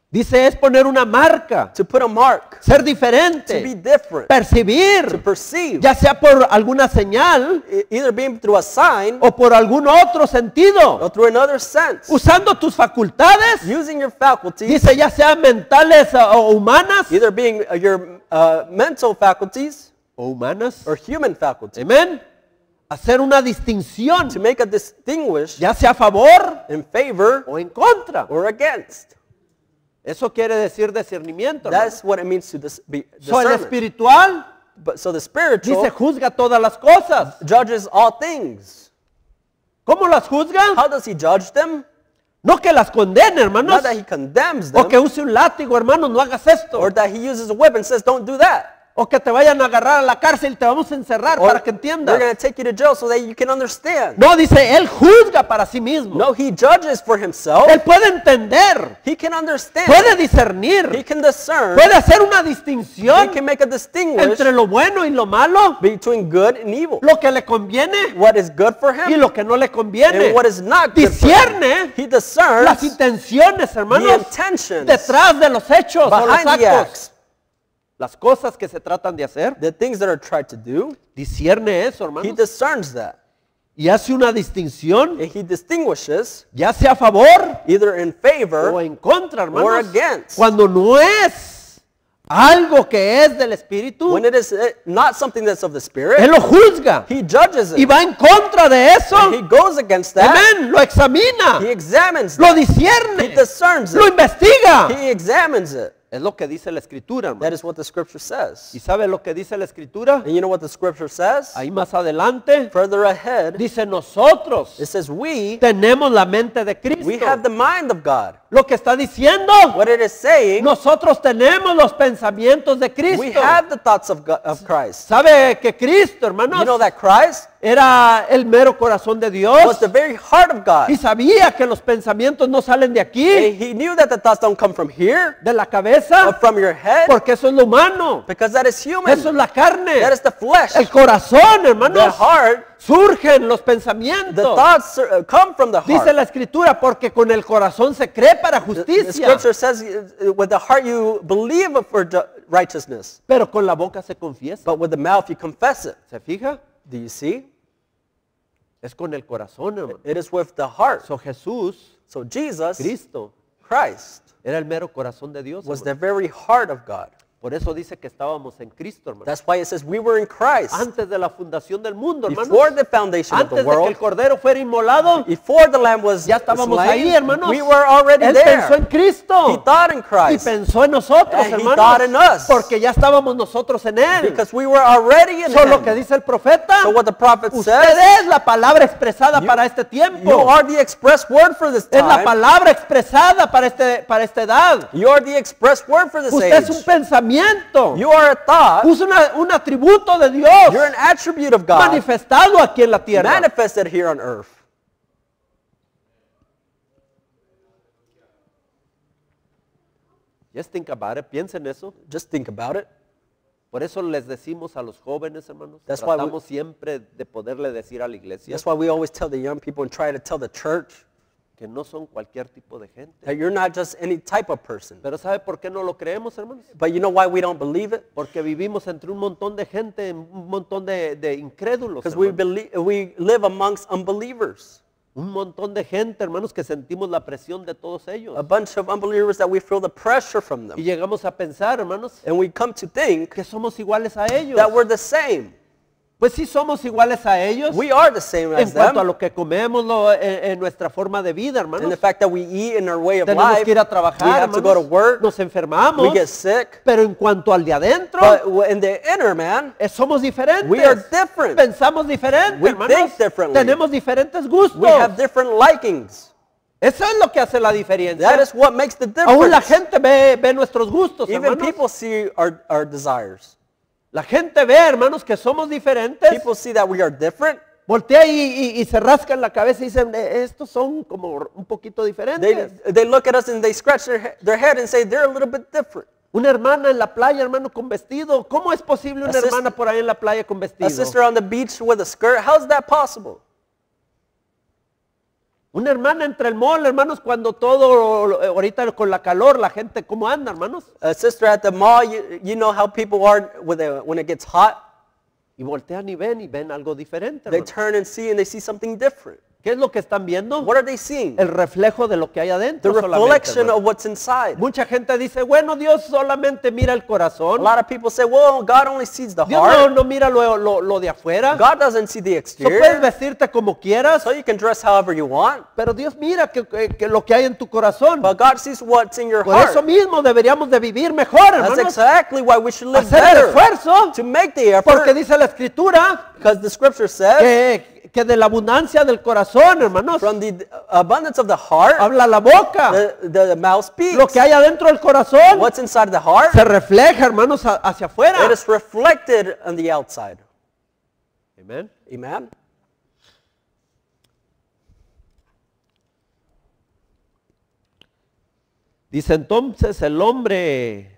Dice es poner una marca, to put a mark, ser to be diferente, different, to percibir, perceive, ya sea por alguna señal e- either being through a sign o por algún otro sentido, or through another sense. usando tus facultades, Using your faculties, dice ya sean mentales uh, o humanas, either being uh, your uh, mental faculties o humanas, or human faculties, amén, hacer una distinción, to make a distinguish ya sea a favor in favor o en contra. or against. Eso quiere decir discernimiento. hermano. That's what it means to dis- be So, el discernment. espiritual But so the spiritual dice juzga todas las cosas. judges all things. ¿Cómo las juzga? How does he judge them? No que las condene, hermanos, Not that he condemns o que them, use un látigo, hermano, no hagas esto. or that he uses a whip and says, don't do that. O que te vayan a agarrar a la cárcel y te vamos a encerrar Or para que they're entiendas. going to take you to jail so that you can understand. No, dice, él juzga para sí mismo. No, he judges for himself. Él puede entender, He can understand. puede He discernir, can discern. puede hacer una He distinción can make a distinguish entre lo bueno y lo malo, between good and evil. lo que le conviene What is good for y him lo que no le conviene. and what is not good for him. Discierne He las discerns intenciones, the hermanos, intentions detrás de los hechos o los behind the actos. acts, Las cosas que se tratan de hacer, the things that are tried to do. discierne eso, He hermanos, discerns that. y hace una distinción, And he distinguishes ya sea a favor either in o favor en contra, hermanos. or against. Cuando no es algo que es del Espíritu, when it is uh, not something that's of the Él Spirit. lo juzga He judges y it. va en contra de eso. He goes against that. Amén, lo examina, He examines lo that. discierne, He discerns lo it. investiga. He examines it. Es lo que dice la Escritura, That hermano. is what the Scripture says. ¿Y sabe lo que dice la Escritura? And you know what the Scripture says? Ahí más adelante Further ahead, dice nosotros it says we, tenemos la mente de Cristo. we have the mind of God. Lo que está diciendo, What it is saying, nosotros tenemos los pensamientos de Cristo. we have the thoughts of, God, of Christ. ¿Sabe que Cristo, hermanos, You know that Christ era el mero corazón de Dios? was the very heart of God. Y sabía que los pensamientos no salen de And aquí, he knew that the thoughts don't come from here, de la but cabeza, from your head, porque eso es lo humano. because that is human. Eso es la carne. That is the flesh. El corazón, The hermanos, heart, surgen los the pensamientos. thoughts uh, come from the Dice heart. la Escritura, porque con el corazón se cree para The, the justicia, Scripture says, uh, with the heart you believe for ju- righteousness, pero con la boca se confiesa. but with the mouth you confess it. ¿Se fija? Do you see? Es con el corazón, hermano. It is with the heart. So, Jesús, So Jesus, Cristo, Christ, era el mero corazón de Dios, was hermano. the very heart of God. Por eso dice que estábamos en Cristo, hermano. That's why it says we were in Christ Antes de la fundación del mundo, hermano. before the foundation of Antes the de que el world, Cordero fuera inmolado, before the Lamb was ya estábamos slain. ahí, hermanos. We were already Él there. pensó en Cristo. He thought in Y Christ pensó en nosotros, And he hermanos. thought in us. Porque ya estábamos nosotros en Él. because we were already in Solo Him. que dice el profeta, So what the prophet usted says, es la palabra expresada You- para este tiempo. you are the express word for this Es la time. palabra expresada para, este, para esta edad. You are the express word for this Usted age. es un pensamiento. You are a thought. Es una- un atributo de Dios You're an attribute of God manifestado aquí en la tierra. manifested here on earth. Just think about it. Piensen eso. Just think about it. Por eso les decimos a los jóvenes, hermanos, That's why we- tratamos siempre de poderle decir a la iglesia That's why we always tell the young people and try to tell the church que no son cualquier tipo de gente. that you're not just any type of person. Pero ¿sabe por qué no lo creemos, hermanos? But you know why we don't believe it? Porque vivimos entre un montón de gente, un montón de, de incrédulos, Because we, hermanos. believe, we live amongst unbelievers. Un montón de gente, hermanos, que sentimos la presión de todos ellos. A bunch of unbelievers that we feel the pressure from Y them. llegamos a pensar, hermanos, And we come to think que somos iguales a ellos. that we're the same. Pues sí somos iguales a ellos We are the same en as cuanto a them. lo que comemos, lo- en, en nuestra forma de vida, And the hermanos. fact that we eat in our way of Tenemos life, que ir a we trabajar, have to go to hermanos. work, Nos enfermamos, we get sick. pero en cuanto al de adentro, But w- in the inner man, eh, somos diferentes. we are different. Pensamos diferente, We hermanos. think differently. Tenemos diferentes gustos. We have different likings. Eso es lo que hace la diferencia. That is what makes the Aún la difference. gente ve, ve nuestros gustos, Even hermanos. people see our, our desires. La gente ve, hermanos, que somos diferentes. People see that we are different. Voltea y, y- y se rascan la cabeza y dicen, "Eh, estos son como un poquito They, diferentes. they look at us and they scratch their, he- their head and say they're a little bit different. Una hermana en la playa, hermano, con vestido. ¿Cómo es posible una A sis- hermana por ahí en la playa con vestido? A sister on the beach with a skirt, how's that possible? Una hermana entre el mall, hermanos, cuando todo, ahorita con la calor, la gente, ¿cómo anda, hermanos? A sister at the mall, you, you know how people are with the, when it gets hot? Y voltean y ven y ven algo diferente, They hermanos. turn and see and they see something different. ¿Qué es lo que están viendo? What are they seeing? El reflejo de lo que hay The adentro solamente, reflection hermano. of what's inside. Mucha gente dice, bueno, Dios solamente mira el A corazón. lot of people say, well, God only sees the Dios no, heart. no mira lo, lo- lo de afuera. God doesn't see the So puedes exterior. vestirte como quieras, So you can dress however you want. pero Dios mira que, que- que lo que hay en tu corazón. But God sees what's in your Por eso heart. mismo deberíamos de vivir mejor, That's hermanos. exactly why we should live Hacer el better. esfuerzo, To make the porque effort. dice la Escritura Because the scripture says, que, que de la abundancia del corazón, hermanos, from the abundance of the heart, habla la boca. the, the mouth speaks. Lo que hay adentro del corazón What's inside the heart, se refleja, hermanos, a- hacia afuera. it is reflected on the outside. Amén. Amen? Dice entonces el hombre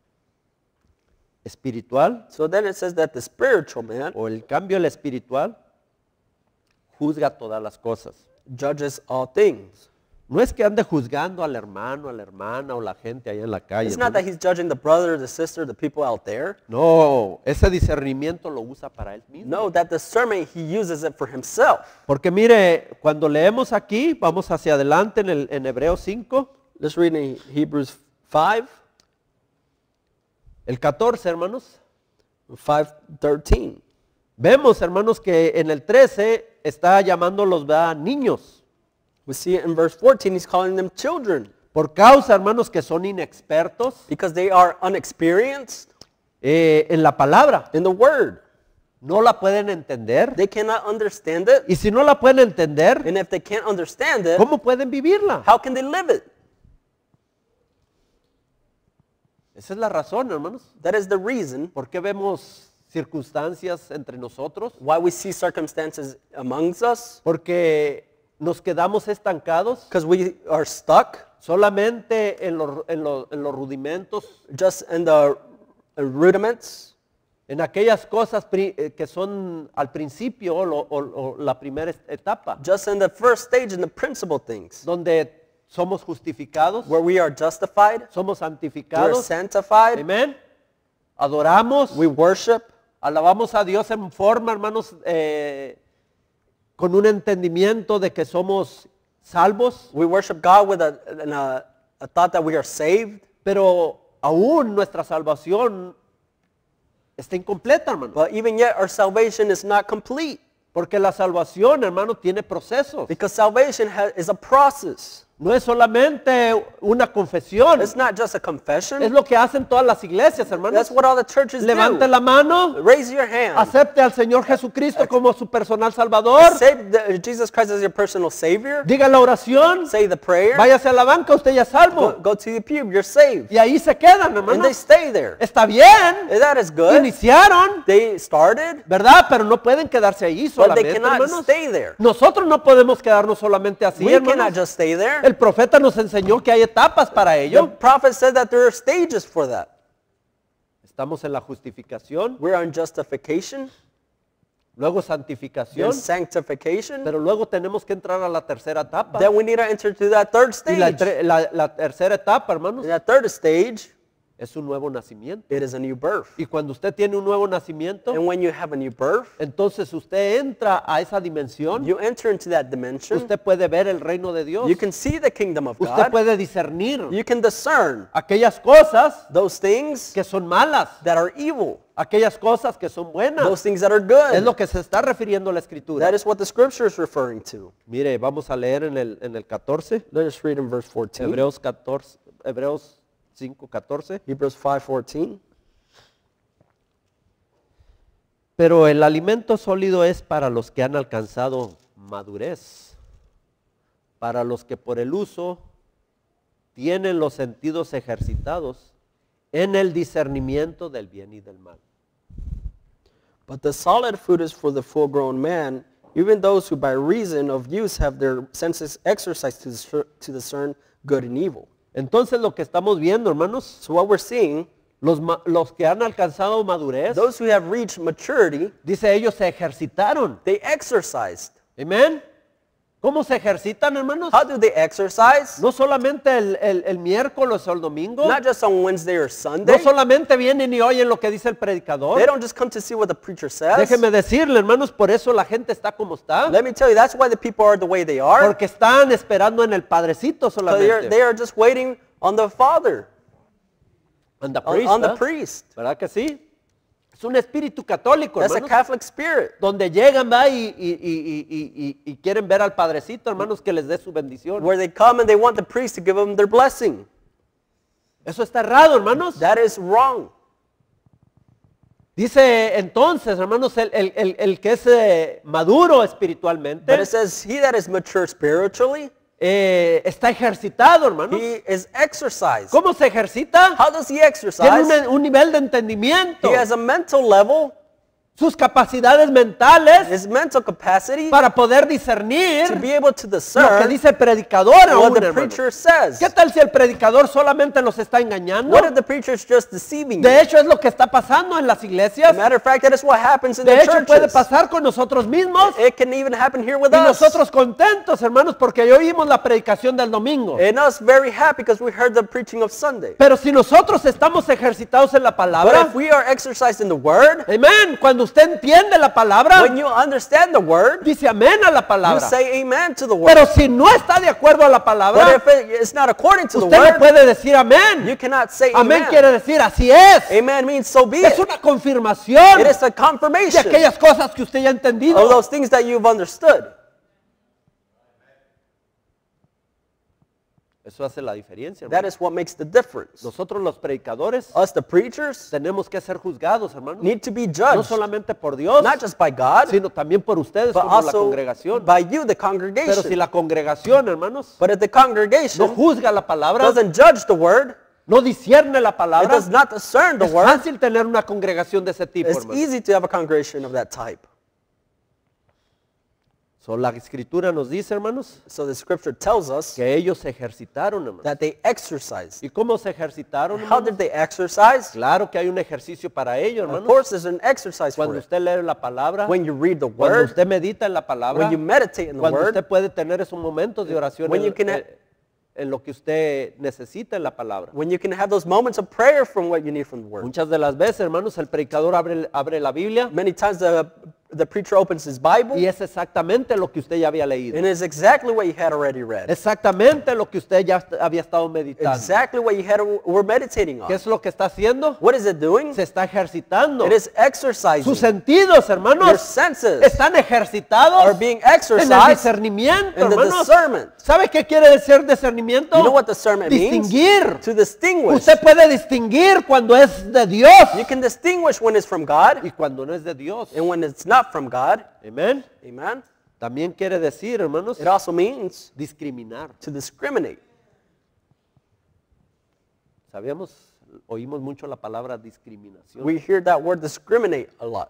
espiritual, So then it says that the spiritual man o el cambio el espiritual, juzga todas las cosas. judges all things. No es que ande juzgando al hermano, a la hermana o la gente allá en la calle. It's ¿no? not that he's judging the brother, the sister, the people out there. No, ese discernimiento lo usa para él mismo. No, that discernment, he uses it for himself. Porque mire, cuando leemos aquí, vamos hacia adelante en, el, en Hebreos cinco, Let's read in Hebrews five, el catorce, hermanos. five thirteen. Vemos, hermanos, que en el trece está llamándolos ¿verdad? Niños. We see it in verse fourteen, he's calling them children Por causa, hermanos, que son inexpertos because they are unexperienced eh, en la palabra. in the word. No la pueden entender. They cannot understand it. Y si no la pueden entender, And if they can't understand it, ¿cómo pueden vivirla? how can they live it? Esa es la razón, hermanos. That is the reason ¿Por qué vemos circunstancias entre nosotros? why we see circumstances amongst us, Porque nos quedamos estancados because we are stuck solamente en los, en los- en los rudimentos, just in the uh, rudiments, en aquellas cosas pri- eh, que son al principio o, lo- o- o la primera es- etapa, just in the first stage, in the principal things, donde somos justificados, where we are justified, somos we're santificados, sanctified, amén, adoramos, we worship, alabamos a Dios en forma, hermanos, eh, con un entendimiento de que somos salvos, we worship God with a, in a, a thought that we are saved, pero aún nuestra salvación está incompleta, hermano. but even yet our salvation is not complete, Porque la salvación, hermano, tiene procesos. because salvation ha- is a process. No es solamente una confesión. It's not just a Es confession. lo que hacen todas las iglesias, hermanos. That's what all the churches Levante do. la mano, Raise your hand. acepte al Señor Jesucristo como su personal salvador. Say the, Jesus Christ as your personal Savior. Diga la oración. Say the prayer. Váyase a la banca, usted ya es Go, salvo. go to the pew. You're saved. Y ahí se quedan, And they hermanos. stay there. Está bien. That is good. Iniciaron, They started, ¿verdad? Pero no pueden quedarse ahí but they solamente, cannot hermanos. stay there. Nosotros no podemos quedarnos solamente así, We cannot hermanos. just stay there. El profeta nos enseñó que hay etapas para The ello. prophet said that there are stages for that. Estamos en la justificación, We're on justification, luego then santificación, sanctification. pero luego tenemos que entrar a la tercera etapa. Then we need to enter to that third Y la, stage. tre- la- la tercera etapa, hermanos, In that third stage, es un nuevo nacimiento. it is a new birth. Y cuando usted tiene un nuevo nacimiento, And when you have a new birth, entonces usted entra a esa dimensión. you enter into that dimension. Usted puede ver el reino de Dios. You can see the kingdom of Usted God. puede discernir You can discern aquellas cosas those things que son malas, that are evil, aquellas cosas que son buenas. those things that are Es good. lo que se está refiriendo la escritura. That is what the scripture is referring to. Mire, vamos a leer en el, en el catorce, Let us read in verse fourteen. Hebreos catorce, Hebreos cinco, catorce. Hebrews five fourteen. Pero el alimento sólido es para los que han alcanzado madurez, para los que por el uso tienen los sentidos ejercitados en el discernimiento del bien y del mal. But the solid food is for the full-grown man, even those who by reason of use have their senses exercised to discer- to discern good and evil. Entonces lo que estamos viendo, hermanos, So what we're seeing, los, ma- los que han alcanzado madurez, those who have reached maturity, dice ellos se ejercitaron. they exercised. Amén. ¿Cómo se ejercitan, hermanos? How do they exercise? No solamente el, el- el miércoles o el domingo. Not just on Wednesday or Sunday. No solamente vienen y oyen lo que dice el predicador. They don't just come to see what the preacher says. Déjeme decirle, hermanos, por eso la gente está como está. Let me tell you, that's why the people are the way they are. Porque están esperando en el Padrecito So they are, solamente. they are just waiting on the Father, On the on, priest, on the ¿eh? priest. ¿Verdad que sí? Es un espíritu católico, That's a hermanos. Catholic spirit. Donde llegan, va, y, y- y- y- y- y quieren ver al Padrecito, hermanos, que les dé su bendición. Where they come and they want the priest to give them their blessing. Eso está errado, hermanos. That is wrong. Dice entonces, hermanos, el, el- el- el que es eh, maduro espiritualmente, But it says, he that is mature spiritually, eh, está ejercitado, hermanos. he is exercised. ¿Cómo se ejercita? How does he Tiene exercise? un, un nivel de entendimiento. He has a mental level, Sus capacidades mentales his mental capacity para poder to discernir be able to lo que discern dice el predicador aún, what the hermano. preacher says. ¿Qué tal si el predicador solamente los está engañando? What if the preacher is just deceiving De you? hecho, es lo que está pasando en las As a iglesias. matter of fact, that is what happens in De the hecho, puede churches. pasar con nosotros mismos. It can even happen here with Y us. nosotros contentos, hermanos, porque hoy oímos la predicación del domingo. And us very happy because we heard the preaching of Sunday. Pero si nosotros estamos ejercitados en la But palabra, if we are exercised in the Word, amén, cuando usted entiende la palabra, when you understand the Word, dice amén a la you palabra. say amen to the Word. Pero si no está de acuerdo a la But palabra, if it, it's not according to the usted no Word, puede decir amén. you cannot say Amén amen. quiere decir así es. Amen means so be Es it. una confirmación It is a de confirmation aquellas cosas que usted ya ha of entendido. those things that you've understood. Eso hace la diferencia, That hermano. is what makes the difference. Nosotros los predicadores Us, the preachers, tenemos que ser juzgados, hermanos. need to be No judged, solamente por Dios, not just by God, sino también por ustedes but como la also congregación. by you, the Pero si congregation. la congregación, hermanos, But if the no congregation juzga la palabra, doesn't judge the Word, no discierne la it palabra, does not discern the es Word, fácil tener una congregación de ese tipo, it's hermano. easy to have a congregation of that type. So, la escritura nos dice, hermanos, So the scripture tells us que ellos se ejercitaron, hermanos. that they exercised. ¿Y cómo se ejercitaron, How hermanos? did they exercise? Claro que hay un ejercicio para ello, Of hermanos. course, there's an exercise Cuando for it. usted lee la palabra, When you read the cuando Word, usted medita en la palabra, when you meditate in the cuando usted Word, puede tener esos momentos de oración When en, you can ha- en- en lo que usted necesita en la palabra. when you can have those moments of prayer from what you need from the Word. Muchas de las veces, hermanos, el predicador abre, abre la Biblia Many times the, the preacher opens his Bible, y es exactamente lo que usted ya había leído. and it's exactly what you had already read. Exactamente lo que usted ya est- había estado meditando. Exactly what you had were meditating on. ¿Qué es lo que está haciendo? What is it doing? Se está ejercitando. It is exercising. Sus sentidos, Your hermanos, senses están ejercitados are being en el exercised discernimiento, in the hermanos. discernment. ¿Sabe qué quiere decir discernimiento? You know what discernment means? Distinguir. To distinguish. Usted puede distinguir cuando es de Dios You can distinguish when it's from God y cuando no es de Dios. and when it's not from God. Amén. Amen. También quiere decir, hermanos, It also means discriminar. to discriminate. Sabíamos, oímos mucho la palabra discriminación. We hear that word discriminate a lot.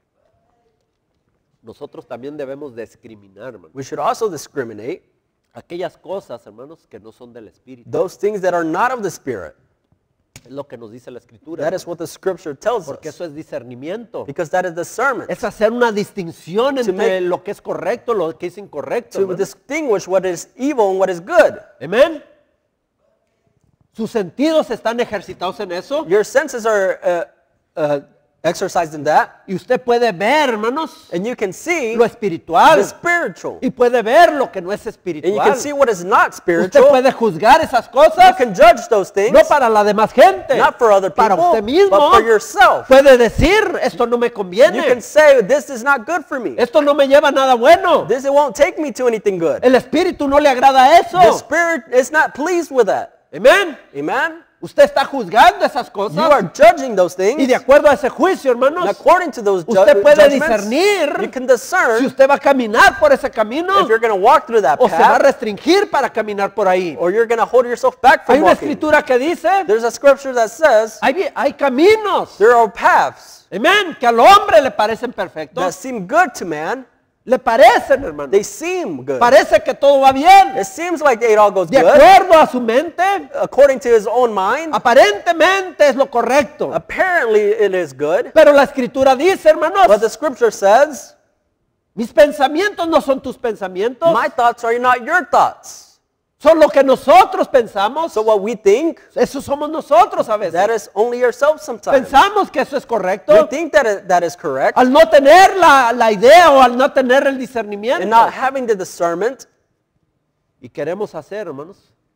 Nosotros también debemos discriminar, hermanos. We should also discriminate Aquellas cosas, hermanos, que no son del Espíritu. those things that are not of the Spirit. Es lo que nos dice la Escritura. That is what the scripture tells Porque us. eso es discernimiento. Because that is discernment. Es hacer una distinción entre make- lo que es correcto y lo que es incorrecto. To hermano. distinguish what is evil and what is good. Amén. Sus sentidos están ejercitados en eso. Your senses are uh, uh, exercised in that. Y usted puede ver, hermanos, And you can see lo espiritual. the spiritual. Y puede ver lo que no es And you espiritual. can see what is not Usted spiritual. puede juzgar esas You cosas, can judge those things. no para la demás gente, Not for other para people, usted mismo. but for yourself. Puede decir, esto no me You conviene, can say, this is not good for me. esto no me lleva a nada bueno. This it won't take me to anything good. El espíritu no le agrada eso. The Spirit is not pleased with that. Amén. Amen? Usted está juzgando esas cosas. You are judging those Y things. de acuerdo a ese juicio, hermanos, And according to those ju- usted puede judgments, discernir you can si discern usted va a caminar por ese camino if you're going to walk through that o se va a path restringir para caminar por ahí. or you're going to hold yourself back Hay from una walking. escritura que dice, There's a scripture that says hay, vi- hay caminos, there are paths amén, que al hombre le parecen perfectos. that seem good to man. Le parecen, hermano. They seem good. Parece que todo va bien. It seems like it all goes De good acuerdo a su mente, according to his own mind. aparentemente es lo correcto. Apparently it is good. Pero la escritura dice, hermanos, But the scripture says Mis pensamientos no son tus pensamientos. My thoughts are not your thoughts. Son lo que nosotros pensamos. So what we think, Eso somos nosotros a veces. that is only yourself sometimes. Pensamos que eso es correcto. We think that it, that is correct. Al no tener la, la idea o al no tener el discernimiento. And not having the discernment. Y queremos hacer, hermanos,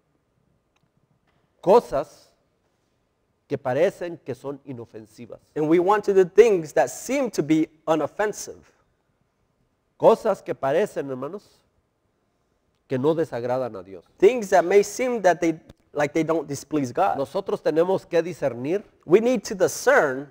cosas que parecen que son inofensivas. And we want to do things that seem to be unoffensive. Cosas que parecen, hermanos, que no desagradan a Dios. Things that may seem that they like they don't displease God. Nosotros tenemos que discernir We need to discern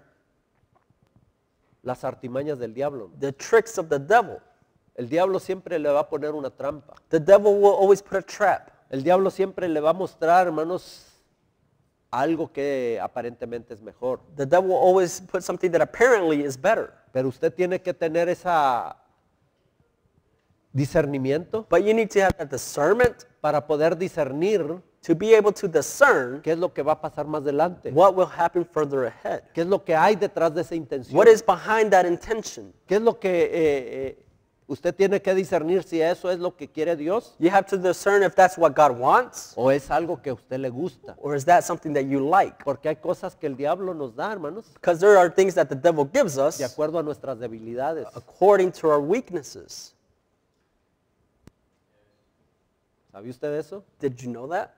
las artimañas del diablo. the tricks of the devil. El diablo siempre le va a poner una trampa. The devil will always put a trap. El diablo siempre le va a mostrar, hermanos, algo que aparentemente es mejor. The devil will always put something that apparently is better. Pero usted tiene que tener esa discernimiento But you need to have that discernment para poder discernir to be able to discern qué es lo que va a pasar más adelante. what will happen further ahead. ¿Qué es lo que hay detrás de esa intención? What is behind that intention? ¿Qué es lo que eh, eh, usted tiene que discernir si eso es lo que quiere Dios You have to discern if that's what God wants o es algo que a usted le gusta? or is that something that you like? Porque hay cosas que el diablo nos da, hermanos, Because there are things that the devil gives us de acuerdo a nuestras debilidades. according to our weaknesses. ¿Sabe usted eso? Did you know that?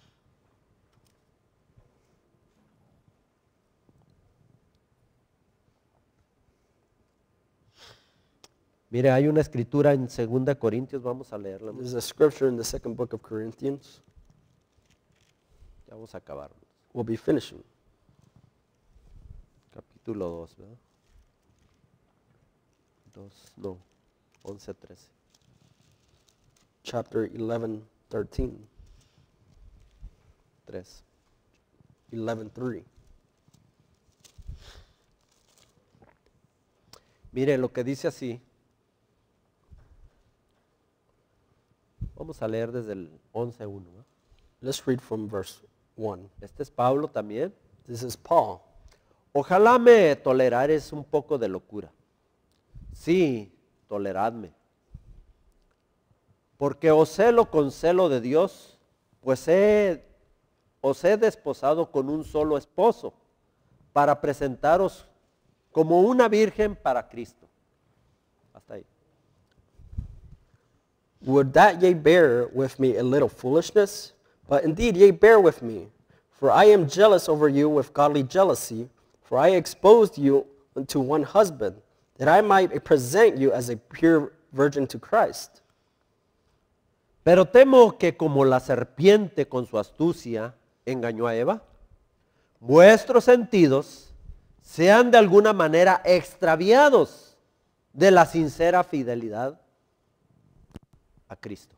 Mire, hay una escritura en segunda Corintios, vamos a leerla. There's a scripture in the second book of Corinthians. Ya vamos a acabar. We'll be finishing. Capítulo dos, ¿verdad? dos, no, once, trece. Chapter eleven, thirteen, tres. eleven, three. Mire, lo que dice así. Vamos a leer desde el once uno. ¿eh? Let's read from verse one. Este es Pablo también. This is Paul. Ojalá me tolerares un poco de locura. Sí, toleradme. Porque os celo con celo de Dios, pues he, os he desposado con un solo esposo, para presentaros como una virgen para Cristo. Hasta ahí. Would that ye bear with me a little foolishness? But indeed ye bear with me. For I am jealous over you with godly jealousy, for I exposed you unto one husband, that I might present you as a pure virgin to Christ. Pero temo que como la serpiente con su astucia engañó a Eva, vuestros sentidos sean de alguna manera extraviados de la sincera fidelidad a Cristo.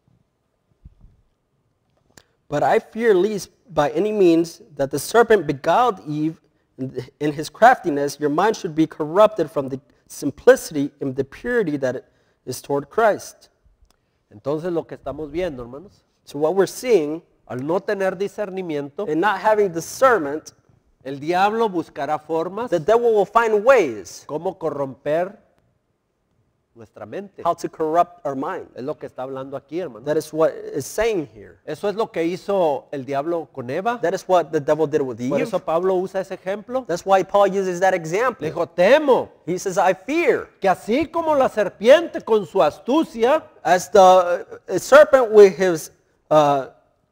But I fear lest by any means that the serpent beguiled Eve in his craftiness, your mind should be corrupted from the simplicity and the purity that is toward Christ. Entonces lo que estamos viendo, hermanos, So what we're seeing, al no tener discernimiento, in not having discernment, el diablo buscará formas the devil will find ways cómo corromper nuestra mente. how to corrupt our mind. Es lo que está hablando aquí, hermano. That is what is saying here. Eso es lo que hizo el diablo con Eva. That is what the devil did with Por Eve. eso Pablo usa ese ejemplo. That's why Paul uses that Le example. dijo, temo He says, I fear. que así como la serpiente con su astucia As the uh, serpent with his uh,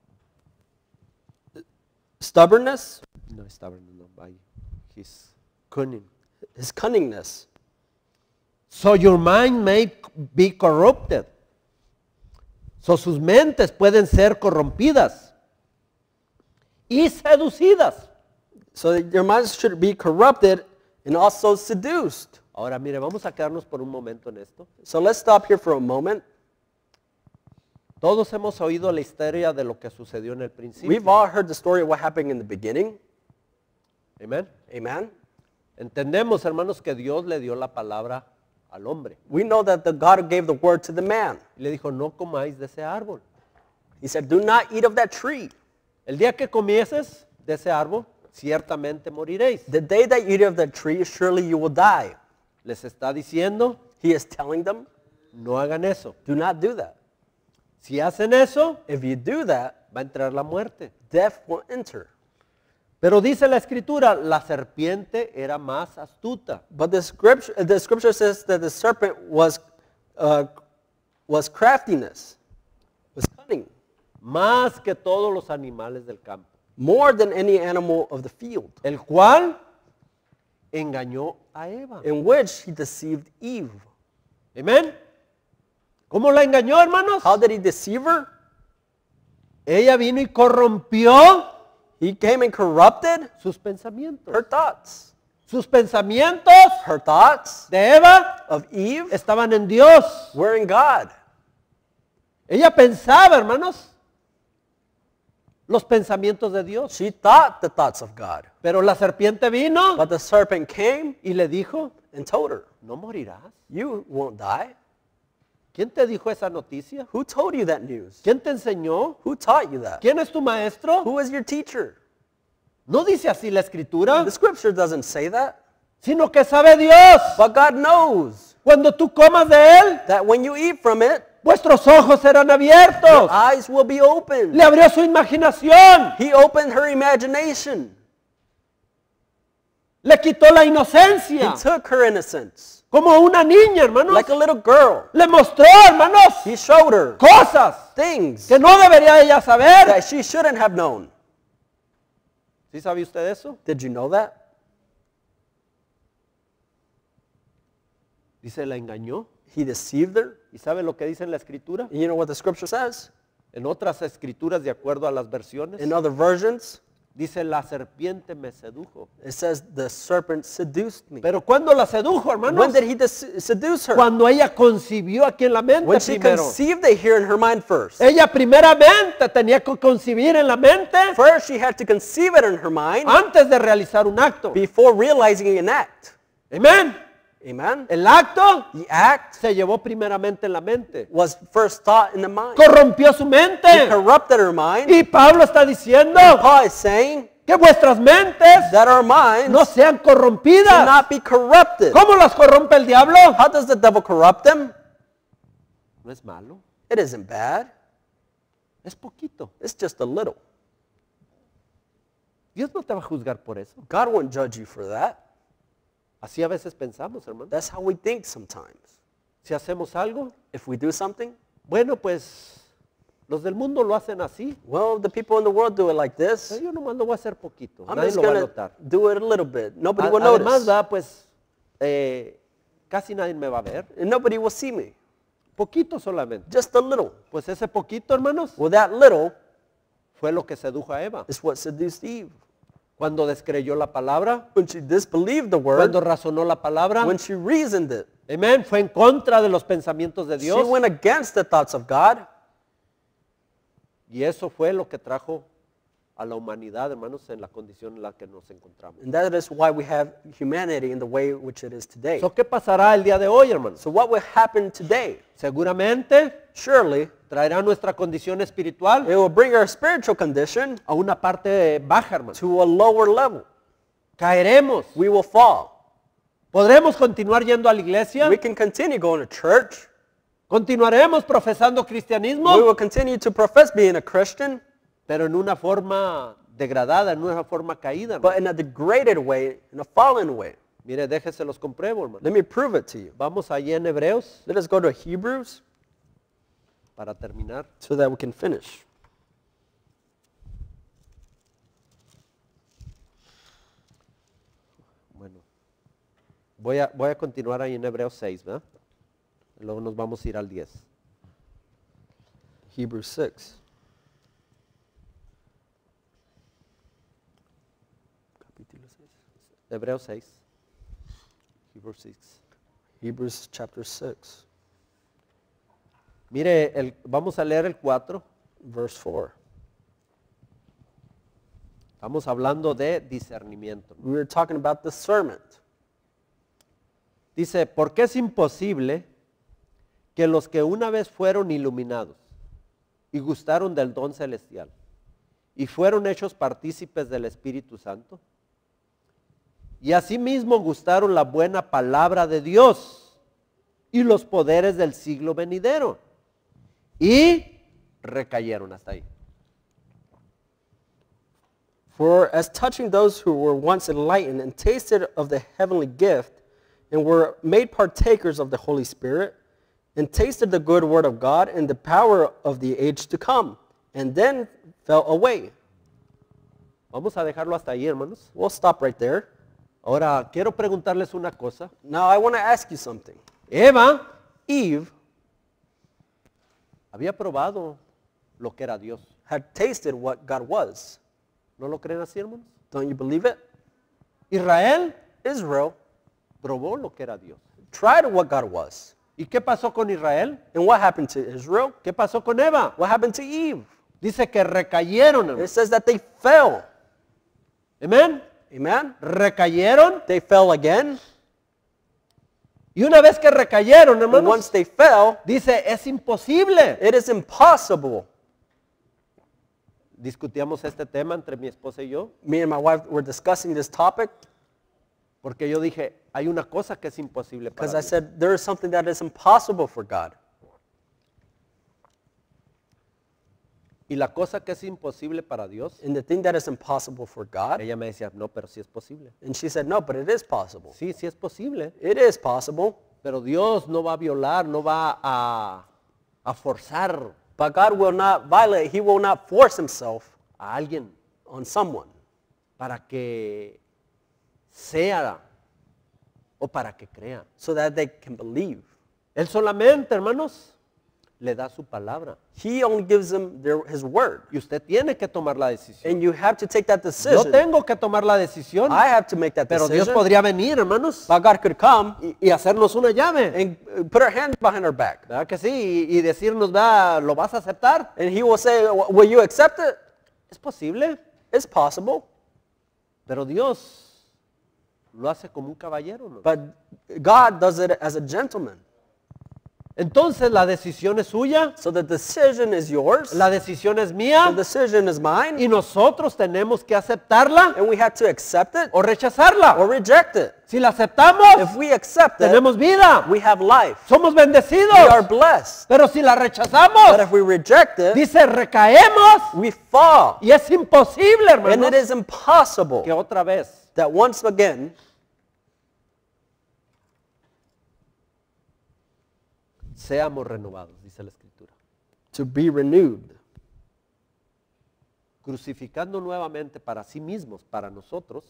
stubbornness, no estaba no, by his cunning. his cunningness, So your mind may be corrupted. So sus mentes pueden ser corrompidas y seducidas. so that your minds should be corrupted and also seduced. Ahora mire, vamos a quedarnos por un momento en esto. So let's stop here for a moment. Todos hemos oído la historia de lo que sucedió en el principio. We've all heard the story of what happened in the beginning. Amén. Amen. Entendemos, hermanos, que Dios le dio la palabra al hombre. We know that the God gave the word to the man. Y le dijo, no comáis de ese árbol. He said, do not eat of that tree. El día que comieses de ese árbol, ciertamente moriréis. The day that you eat of that tree, surely you will die. Les está diciendo He is telling them, no hagan eso. do not do that. Si hacen eso, If you do that, va a entrar la muerte. death will enter. Pero dice la escritura, la serpiente era más astuta. But the scripture, the scripture says that the serpent was, uh, was craftiness, was cunning, Más que todos los animales del campo, more than any animal of the field, el cual engañó a Eva. in which he deceived Eve. Amén. ¿Cómo la engañó, hermanos? How did he deceive her? Ella vino y corrompió He came and corrupted sus pensamientos. her thoughts. Sus pensamientos Her thoughts de Eva of Eve estaban en Dios. were in God. Ella pensaba, hermanos, los pensamientos de Dios. She thought the thoughts of God. Pero la serpiente vino But the serpent came y le dijo, and told her, no morirás. you won't die. ¿Quién te dijo esa noticia? Who told you that news? ¿Quién te enseñó? Who taught you that? ¿Quién es tu maestro? Who is your teacher? No dice así la escritura, The scripture doesn't say that. sino que sabe Dios. But God knows Cuando tú comas de él, that when you eat from it, vuestros ojos serán abiertos. eyes will be opened. Le abrió su imaginación, He opened her imagination. le quitó la He inocencia, took her innocence. como una niña, hermanos. Like a little girl. Le mostró, hermanos, He showed her cosas things que no debería ella saber. that she shouldn't have known. ¿Sí sabe usted eso? Did you know that? Dice, la engañó. He deceived her. ¿Y sabe lo que dice en la escritura? You know what the scripture says? En otras escrituras, de acuerdo a las versiones, In other versions, dice, la serpiente me sedujo. it says the serpent seduced me. Pero ¿cuándo la sedujo, hermanos? When did he dece- seduce her? Cuando ella concibió aquí en la mente When she primero. conceived it here in her mind first. Ella primeramente tenía que concebir en la mente First, she had to conceive it in her mind antes de realizar un acto. before realizing an act. Amén. Amen? El acto The act se llevó primeramente en la mente. was first thought in the mind. Corrompió su He mente. corrupted her mind. Y Pablo está diciendo Paul is saying que vuestras mentes that our minds no sean should corrompidas. not be corrupted. ¿Cómo las corrompe el diablo? How does the devil corrupt them? No es malo, It isn't bad. es poquito. It's just a little. Dios no te va a juzgar por eso. God won't judge you for that. Así a veces pensamos, hermano. That's how we think sometimes. Si hacemos algo, If we do something, bueno, pues los del mundo lo hacen así. well, the people in the world do it like Pero this. yo nomás lo voy a hacer poquito. I'm Nadie just lo va a going notar. to do it a little bit. Nobody A- will Además, notice. ¿verdad? Pues eh, casi nadie me va a ver. And nobody will see me. Poquito solamente. Just a little. Pues ese poquito, hermanos, Well, that little fue lo que sedujo a Eva. is what seduced Eve. Cuando descreyó la palabra, When she disbelieved the word, cuando razonó la palabra, when she reasoned it, amén, fue en contra de los pensamientos de she Dios. went against the thoughts of God. Y eso fue lo que trajo a la humanidad, hermanos, en la condición en la que nos encontramos. And that is why we have humanity in the way which it is today. So, ¿qué pasará el día de hoy, hermanos? So what will happen today? Seguramente Surely, traerá nuestra condición espiritual it will bring our spiritual condition a una parte baja, hermanos. to a lower level. Caeremos. We will fall. ¿Podremos continuar yendo a la iglesia? We can continue going to church. ¿Continuaremos profesando We cristianismo? will continue to profess being a Christian, Pero en una forma degradada, en una forma caída, hermano. but in a degraded way, in a fallen way. Mire, déjese los compruebo, hermano. Let me prove it to you. Vamos allí en Hebreos Let us go to Hebrews para terminar. so that we can finish. Bueno, voy a, voy a continuar ahí en Hebreos seis, ¿verdad? Y luego nos vamos a ir al diez. Hebrews six. Capítulo seis. Hebreos seis. Hebreos seis. Hebrews chapter six, Mire, el, vamos a leer el cuatro. verse four. Estamos hablando de discernimiento. We were talking about discernment. Dice, porque es imposible que los que una vez fueron iluminados y gustaron del don celestial y fueron hechos partícipes del Espíritu Santo y asimismo gustaron la buena palabra de Dios y los poderes del siglo venidero. Y recayeron hasta ahí. For as touching those who were once enlightened and tasted of the heavenly gift, and were made partakers of the Holy Spirit, and tasted the good word of God and the power of the age to come, and then fell away. Vamos a dejarlo hasta ahí, hermanos. We'll stop right there. Ahora, quiero preguntarles una cosa. Now I want to ask you something. Eva Eve había probado lo que era Dios. had tasted what God was. ¿No lo creen así, hermanos? Don't you believe it? Israel Israel probó lo que era Dios. tried what God was. ¿Y qué pasó con Israel? And what happened to Israel? ¿Qué pasó con Eva? What happened to Eve? Dice que recayeron, It hermanos. says that they fell. Amén. Amen? Recayeron. They fell again. Y una vez que recayeron, And once hermanos, they fell, dice, es imposible. it is impossible. Discutíamos este tema entre mi esposa y yo, Me and my wife were discussing this topic porque yo dije, hay una cosa que es imposible para because I Dios. said there is something that is impossible for God. Y la cosa que es imposible para Dios, And the thing that is impossible for God, ella me decía, no, pero sí es posible. and she said, no, but it is possible. Sí, sí es posible. It is possible, Pero Dios no va a violar, no va a, a forzar but God will not violate, He will not force Himself a alguien on someone para que sea o para que crea. so that they can believe. Él solamente, hermanos, le da su palabra. He only gives them their, His word. Y usted tiene que tomar la decisión. And you have to take that Yo decision. tengo que tomar la decisión, I have to make that pero Dios decision. podría venir, hermanos, But God could come y, y hacernos una llave. and uh, put our hands behind our back. ¿Verdad que sí? Y, y decirnos, ¿verdad? ¿Lo vas a aceptar? And He will say, will you accept it? Es posible, It's possible. pero Dios lo hace como un caballero, ¿no? But God does it as a gentleman. Entonces la decisión es suya, So the decision is yours. la decisión es The mía, decision is mine. y nosotros tenemos que aceptarla And we have to accept it o rechazarla. or reject it. Si la aceptamos, If we accept it, tenemos vida, we have life. somos We are bendecidos. blessed. Pero si la But rechazamos, if we reject it, dice, recaemos, we fall. y es imposible, And hermanos, it is impossible que otra vez that once again seamos renovados, dice la Escritura. to be renewed, Crucificando nuevamente para sí mismos, para nosotros,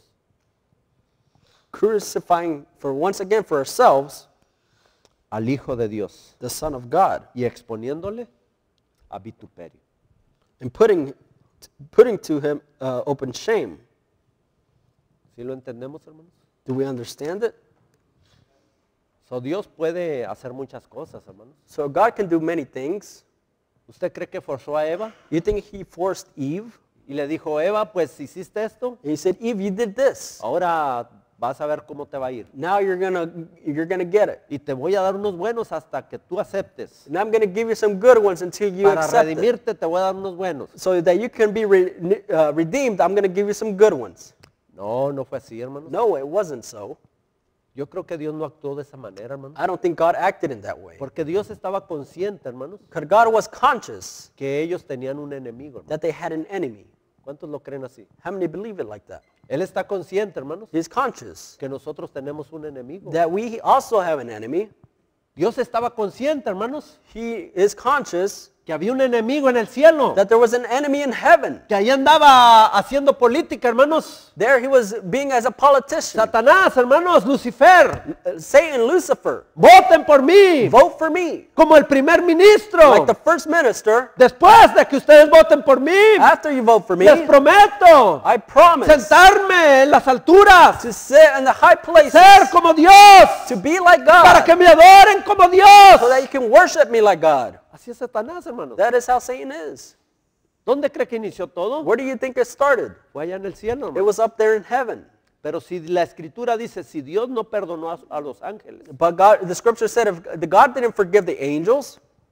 crucifying for once again for ourselves al Hijo de Dios the Son of God y exponiéndole a vituperio. and putting putting to Him uh, open shame. ¿Sí lo entendemos, hermanos? Do we understand it? So, Dios puede hacer muchas cosas, hermanos. So God can do many things. ¿Usted cree que forzó a Eva You think He forced Eve? y le dijo, Eva, pues hiciste esto, And He said, Eve, you did this. ahora vas a ver cómo te va a ir? Now you're gonna you're gonna get it. Y te voy a dar unos buenos hasta que tú aceptes. And I'm gonna give you some good ones until you Para accept it. redimirte te voy a dar unos buenos. So that you can be re- uh, redeemed, I'm gonna give you some good ones. No, no fue así, hermanos. No, it wasn't so. Yo creo que Dios no actuó de esa manera, hermanos. I don't think God acted in that way. Porque Dios estaba consciente, hermanos, Because God was conscious que ellos tenían un enemigo, hermanos. that they had an enemy. ¿Cuántos lo creen así? How many believe it like that? Él está consciente, hermanos, He's conscious que nosotros tenemos un enemigo. that we also have an enemy. Dios estaba consciente, hermanos, He is conscious que había un enemigo en el cielo, that there was an enemy in heaven. que ahí andaba haciendo política, hermanos. There he was being as a politician. Satanás, hermanos, Lucifer, Uh, Satan, Lucifer, voten por mí vote for me. como el primer ministro. Like the first minister, Después de que ustedes voten por mí, after you vote for me, les prometo I promise sentarme en las alturas, to sit in the high places, ser como Dios, to be like para God, que me adoren como Dios. so that you can worship me like God. Así es Satanás, hermanos. That is how Satan is. ¿Dónde cree que inició todo? Where do you think it started? Fue allá en el cielo, It hermano. was up there in heaven. Pero si la escritura dice, si Dios no perdonó a, a los ángeles, But God, the scripture said if the God didn't forgive the angels,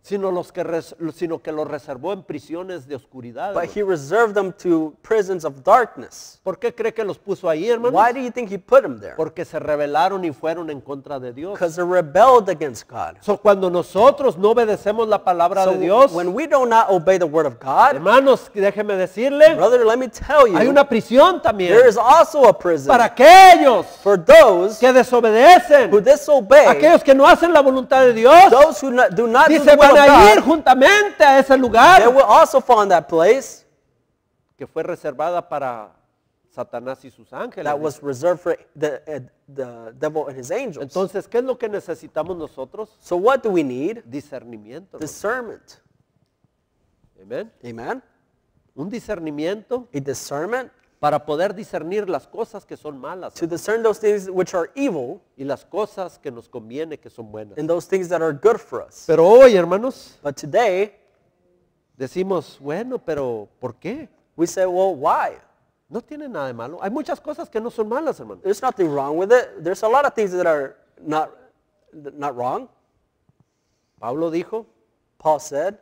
sino, los que res- sino que los reservó en prisiones de oscuridad. but hermano. he reserved them to prisons of darkness. ¿Por qué cree que los puso ahí, hermano? Why do you think he put them there? Porque se rebelaron y fueron en contra de Dios. Because they rebelled against God. So, cuando nosotros no obedecemos la palabra So de Dios, when we do not obey the word of God, hermanos, déjeme decirle, brother, let me tell you, hay una prisión también there is also a prison para aquellos for those que desobedecen, who disobey, aquellos que no hacen la voluntad de Dios, those who not, do not do dice the will van of a ir God, juntamente a ese they lugar will also fall in that place que fue reservada para Satanás y sus ángeles. that was reserved for the, uh, the devil and his angels. Entonces, ¿qué es lo que necesitamos nosotros? So what do we need? Discernimiento. hermano. Discernment. Amén. Amen? Un discernimiento A discernment para poder discernir las cosas que son malas to discern those things which are evil y las cosas que nos conviene que son buenas. and those things that are good for us. Pero hoy, hermanos, But today, decimos, bueno, pero ¿por qué? we say, well, why? No tiene nada de malo. Hay muchas cosas que no son malas, hermano. There's nothing wrong with it. There's a lot of things that are not, not wrong. Pablo dijo, Paul said,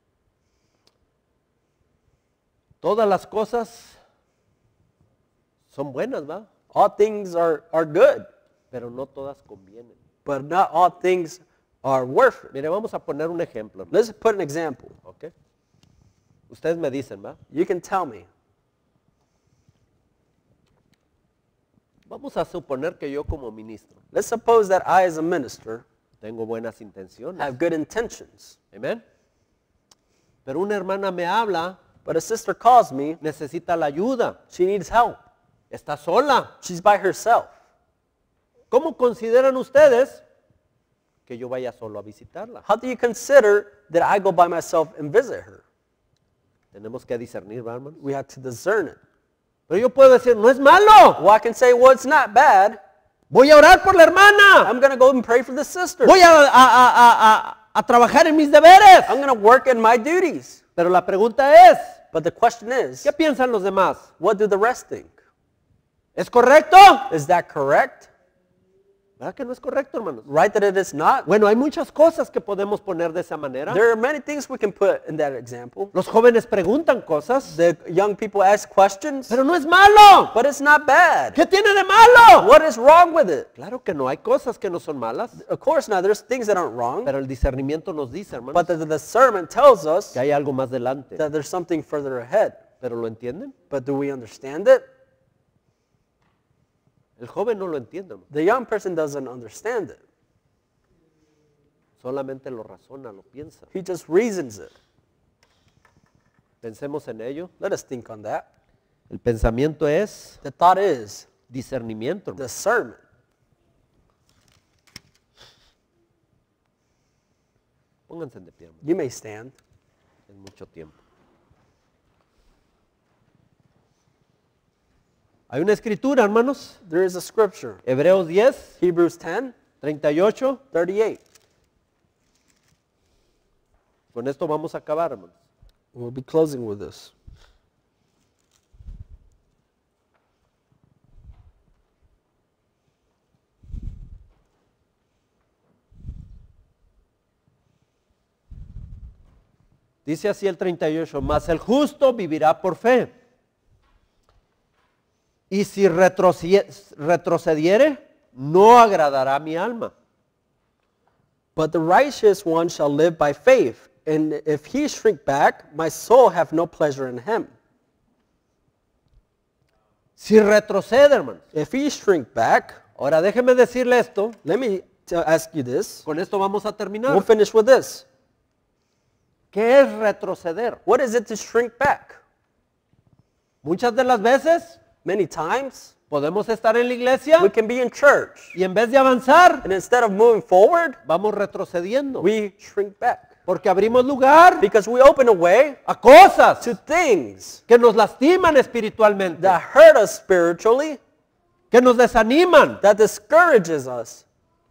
todas las cosas son buenas, ¿va? all things are, are good, Pero no todas convienen. but not all things are worth it. Mire, vamos a poner un ejemplo, hermano, Let's put an example. ¿ok? Ustedes me dicen, ¿va? You can tell me. Vamos a suponer que yo como ministro Let's suppose that I, as a minister, tengo buenas intenciones. have good intentions, Amén. Pero una hermana me habla, but a sister calls me, necesita la ayuda, she needs help. está sola. She's by herself. ¿Cómo consideran ustedes que yo vaya solo a visitarla? How do you consider that I go by myself and visit her? Tenemos que discernir, ¿verdad, hermanos? We have to discern it. Pero yo puedo decir, no es malo. Well, I can say, well, it's not bad. Voy a orar por la hermana. I'm going to go and pray for the sister. Voy a, a- a- a- a- a trabajar en mis deberes. I'm going to work in my duties. Pero la pregunta es, But the question is, ¿qué piensan los demás? what do the rest think? ¿Es correcto? Is that correct? ¿Verdad que no es correcto, hermanos? Right that it is not? Bueno, hay muchas cosas que podemos poner de esa manera. There are many things we can put in that example. Los jóvenes preguntan cosas, The young people ask questions, pero no es malo. but it's not bad. ¿Qué tiene de malo? What is wrong with it? Claro que no, hay cosas que no son malas, Of course not. There's things that aren't wrong, pero el discernimiento nos dice, hermanos, but the, the discernment tells us que hay algo más delante. that there's something further ahead. ¿Pero lo entienden? But do we understand it? El joven no lo entiende, hermano. The young person doesn't understand it. Solamente lo razona, lo piensa. He just reasons it. Pensemos en ello. Let us think on that. El pensamiento es The thought is discernimiento, hermano. discernment. Pónganse de pie, hermano. You may stand. Es mucho tiempo. Hay una escritura, hermanos. There is a scripture, Hebreos diez, Hebrews ten, treinta y ocho. thirty-eight. Con esto vamos a acabar, hermanos. We'll be closing with this. Dice así el treinta y ocho, mas el justo vivirá por fe. Y si retrocie- retrocediere, no agradará a mi alma. But the righteous one shall live by faith, and if he shrink back, my soul have no pleasure in him. Si retrocede, hermanos. If he shrink back, Ahora déjeme decirle esto. let me t- ask you this. Con esto vamos a terminar. We'll finish with this. ¿Qué es retroceder? What is it to shrink back? Muchas de las veces Many times, podemos estar en la iglesia we can be in church, y en vez de avanzar, and instead of moving forward, vamos retrocediendo. we shrink back. Porque abrimos lugar Because we open a way a cosas to things que nos lastiman espiritualmente, that hurt us spiritually, que nos desaniman, that discourages us,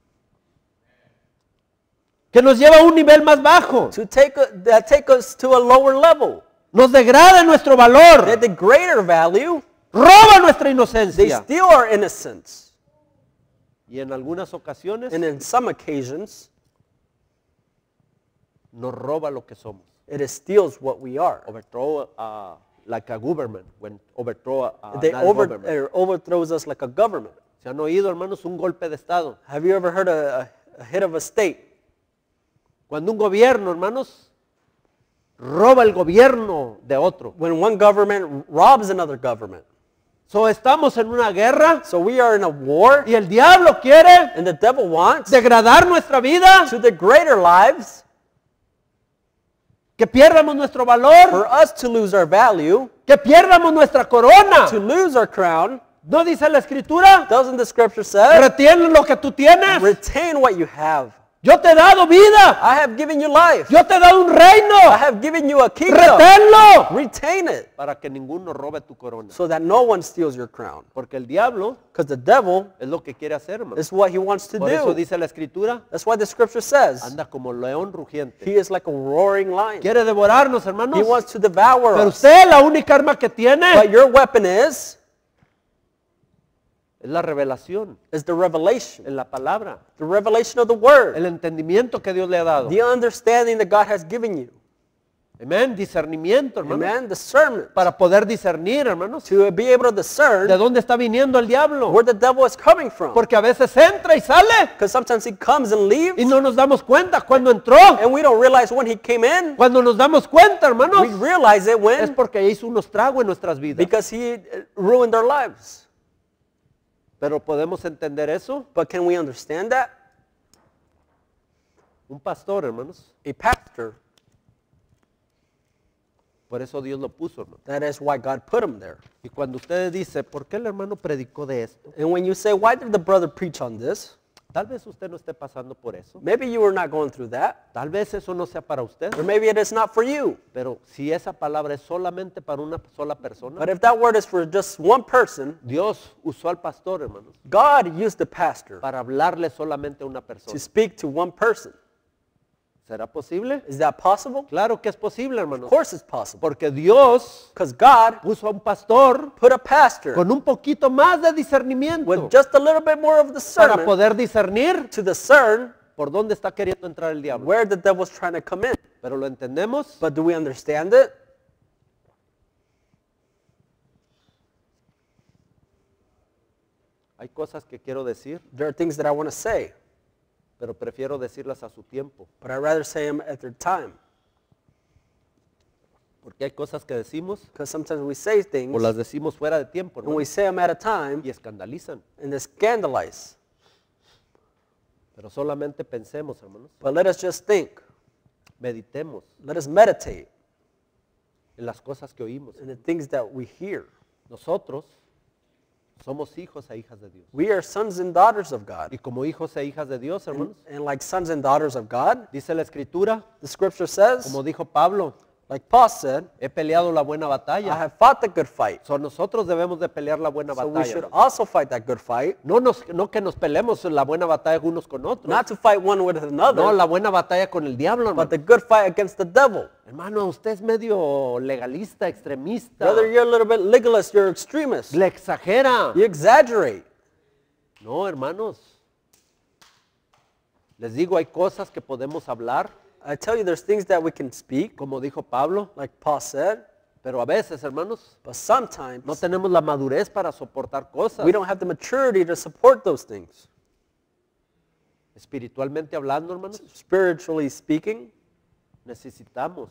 que nos lleva a un nivel más bajo, to take a, that take us to a lower level. nos degrada nuestro valor, That the greater value, roba nuestra they inocencia. steal our innocence. Y en algunas ocasiones And in some occasions, nos roba lo que somos. It steals what we are. Overthrow uh, like a government, when overthrow uh, They not a over, government. er, overthrows us like a government. ¿Se han oído, hermanos, un golpe de Estado? Have you ever heard a, a hit of a state? Cuando un gobierno, hermanos, roba el gobierno de otro. When one government robs another government. So, estamos en una guerra So we are in a war, y el diablo quiere and the devil wants degradar nuestra vida, to degrade our lives, que pierdamos nuestro for valor, us to lose our value, que pierdamos nuestra corona. to lose our crown. ¿No dice la escritura? Doesn't the scripture say, Retén lo que tú tienes. retain what you have? Yo te he dado vida. I have given you life. Yo te he dado un I reino. have given you a kingdom. Reténlo. Retain it Para que ninguno robe tu corona. so that no one steals your crown. Porque el diablo Because the devil es lo que quiere hacer, hermano. is what he wants to Por eso do. dice la escritura, That's why the scripture says anda como león rugiente. he is like a roaring lion. Quiere devorarnos, hermanos. He wants to devour Pero us. usted la única arma que tiene But your weapon is, es la revelación is the revelation. en la palabra. The revelation of the word. El entendimiento que Dios le ha dado. The understanding that God has given you. Amén. Discernimiento, hermano. Amen. Discernment. Para poder discernir, hermanos, To be able to discern de dónde está viniendo el diablo. where the devil is coming from. Porque a veces entra y sale Because sometimes he comes and leaves, y no nos damos cuenta cuando entró. and we don't realize when he came in. Cuando nos damos cuenta, hermanos, We realize it es when, porque hizo unos tragos en nuestras vidas. because he uh, ruined our lives. Pero podemos entender eso. But can we understand that? Un pastor, hermanos. A pastor, Por eso Dios lo puso, hermano. that is why God put him there. Y cuando usted dice, ¿por qué el hermano predicó de esto? And when you say, why did the brother preach on this? Tal vez usted no esté pasando por eso. Maybe you were not going through that. Tal vez eso no sea para usted. Or maybe it is not for you. Pero si esa palabra es solamente para una sola persona, But if that word is for just one person, Dios usó al pastor, hermanos, God used the pastor para hablarle solamente a una to persona. speak to one person. ¿Será posible? Is that possible? Claro que es posible, hermanos. Of course it's possible. Porque Dios Because God puso a un pastor put a pastor con un poquito más de discernimiento with just a little bit more of para discernment poder discernir to discern por dónde está queriendo entrar el diablo. where the devil's trying to come in. Pero lo entendemos. But do we understand it? Hay cosas que quiero decir, There are things that I want to say, pero prefiero decirlas a su tiempo. but I'd rather say them at their time. Porque hay cosas que decimos Because sometimes we say o things las decimos fuera de tiempo, and hermano, we say them at a time y escandalizan. and they scandalize. Pero solamente pensemos, hermanos, But let us just think. meditemos Let us meditate en las cosas que oímos. in the things that we hear. Nosotros somos hijos e hijas de Dios. We are sons and daughters of God. Y como hijos e hijas de Dios, And, hermanos, and like sons and daughters of God, dice la Escritura, the scripture says, como dijo Pablo, like Paul said, he peleado la buena I batalla. have fought the good fight. So, nosotros debemos de pelear la buena So we batalla. should hermanos. also fight that good fight. No, nos, no que nos peleemos la buena batalla unos con otros. Not to fight one with another, No, la buena batalla con el diablo, hermano. but the good fight against the devil. Hermano, usted es medio legalista, extremista. Brother, you're a little bit legalist, you're extremist. Le exagera. You exaggerate. No, hermanos. Les digo, hay cosas que podemos hablar, I tell you, there's things that we can speak, como dijo Pablo, like Paul said, pero a veces, hermanos, but sometimes no tenemos la madurez para soportar cosas. we don't have the maturity to support those things. Espiritualmente hablando, hermanos, Spiritually speaking, necesitamos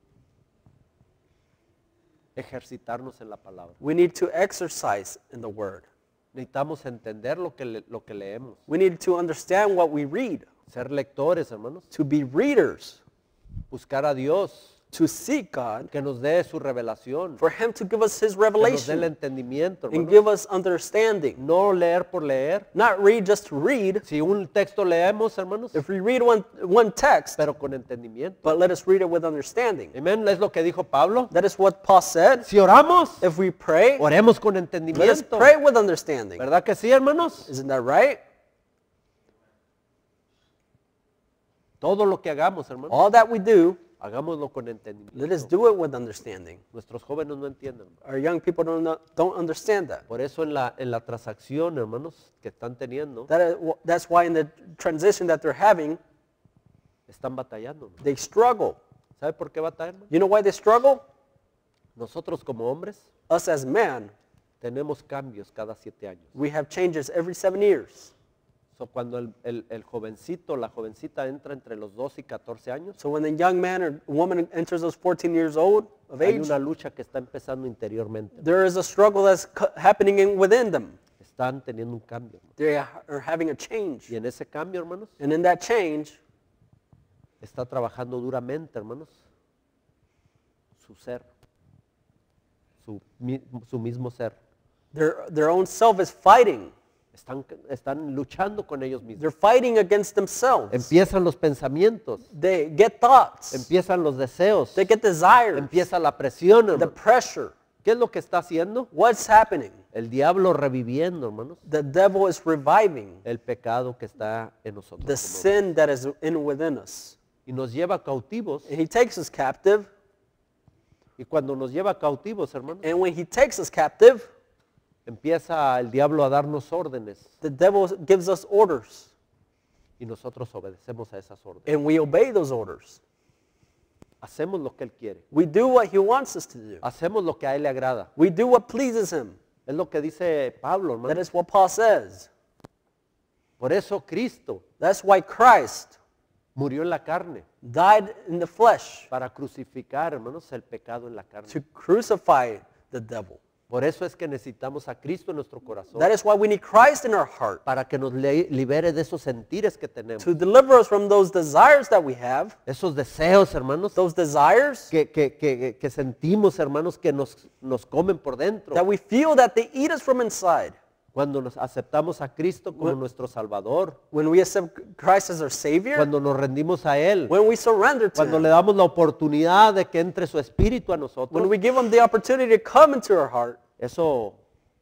ejercitarnos en la palabra. we need to exercise in the word. Necesitamos entender lo que, le- lo que leemos. We need to understand what we read, Ser lectores, hermanos. to be readers, Buscar a Dios, to seek God, que nos dé su revelación, for Him to give us His que nos dé el revelation entendimiento, and hermanos. give us understanding. No leer por leer. Not read just to read. Si un texto leemos, hermanos, If we read one, one text, pero con entendimiento. but let us read it with understanding. Amén, es lo que dijo Pablo. That is what Paul said. Si oramos, If we pray, oremos con let us entendimiento. pray with understanding. ¿Verdad que sí, hermanos? Isn't that right? Todo lo que hagamos, hermanos, All that we do, hagámoslo con entendimiento. let us do it with understanding. Nuestros jóvenes no entienden. Our young people don't, know, don't understand that. Por eso en la, en la transacción, hermanos, que están teniendo, That is, that's why in the transition that they're having, Están batallando, hermano. They struggle. ¿Sabe por qué batallan, hermano? You know why they struggle? Nosotros como hombres Us as men, tenemos cambios cada siete años. we have changes every seven years. So, cuando el, el- el jovencito, la jovencita entra entre los doce y catorce años, So when the young man or woman enters those fourteen years old of hay age, una lucha que está empezando interiormente. there is a struggle that's cu- happening in, within them. Están teniendo un cambio, hermano. They are having a change. Y en ese cambio, hermanos, And in that change, está trabajando duramente, hermanos, su ser, su, mi- su mismo ser. their, their own self is fighting. Están, están luchando con ellos mismos. They're fighting against themselves. Empiezan los pensamientos, They get thoughts. empiezan los deseos, They get desires. empieza la presión, The hermano. pressure. ¿Qué es lo que está haciendo? What's happening? El diablo reviviendo, hermanos, The devil is reviving el pecado que está en nosotros. the como sin that is in within us. y nos lleva cautivos. And he takes us captive. Y cuando nos lleva cautivos, hermanos, And when he takes us captive, empieza el diablo a darnos órdenes the devil gives us orders. y nosotros obedecemos a esas órdenes. And we obey those orders. Hacemos lo que él quiere. We do what he wants us to do. Hacemos lo que a él le agrada. We do what pleases him. Es lo que dice Pablo, That hermano. is what Paul says. Por eso Cristo That's why Christ murió en la carne, died in the flesh para crucificar, hermanos, el pecado en la carne. to crucify the devil. Por eso es que necesitamos a Cristo en nuestro corazón, That is why we need Christ in our heart para que nos le- libere de esos sentires que tenemos. to deliver us from those desires that we have. Esos deseos, hermanos, Those desires que, que- que- que sentimos, hermanos, que nos, nos comen por dentro. that we feel that they eat us from inside. Cuando nos aceptamos a Cristo como nuestro Salvador, When we accept Christ as our Savior, cuando nos rendimos a Él, when we surrender to cuando le Him, damos la oportunidad de que entre su Espíritu a when nosotros, we give Him the opportunity to come into our heart, eso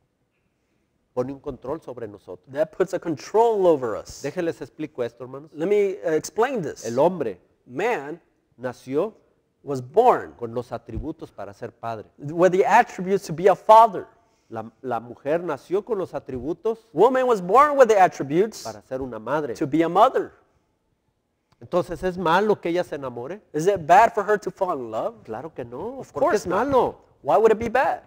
pone un control sobre nosotros. that puts a control over us. Déjenles explico esto, hermanos. Let me uh, explain this. El hombre Man nació was born con los atributos para ser padre. with the attributes to be a father. La, la mujer nació con los atributos Woman was born with the attributes para ser una madre. to be a mother. Entonces, ¿es malo que ella se enamore? Is it bad for her to fall in love? Claro que no. Of ¿Por qué course es not. malo? Why would it be bad?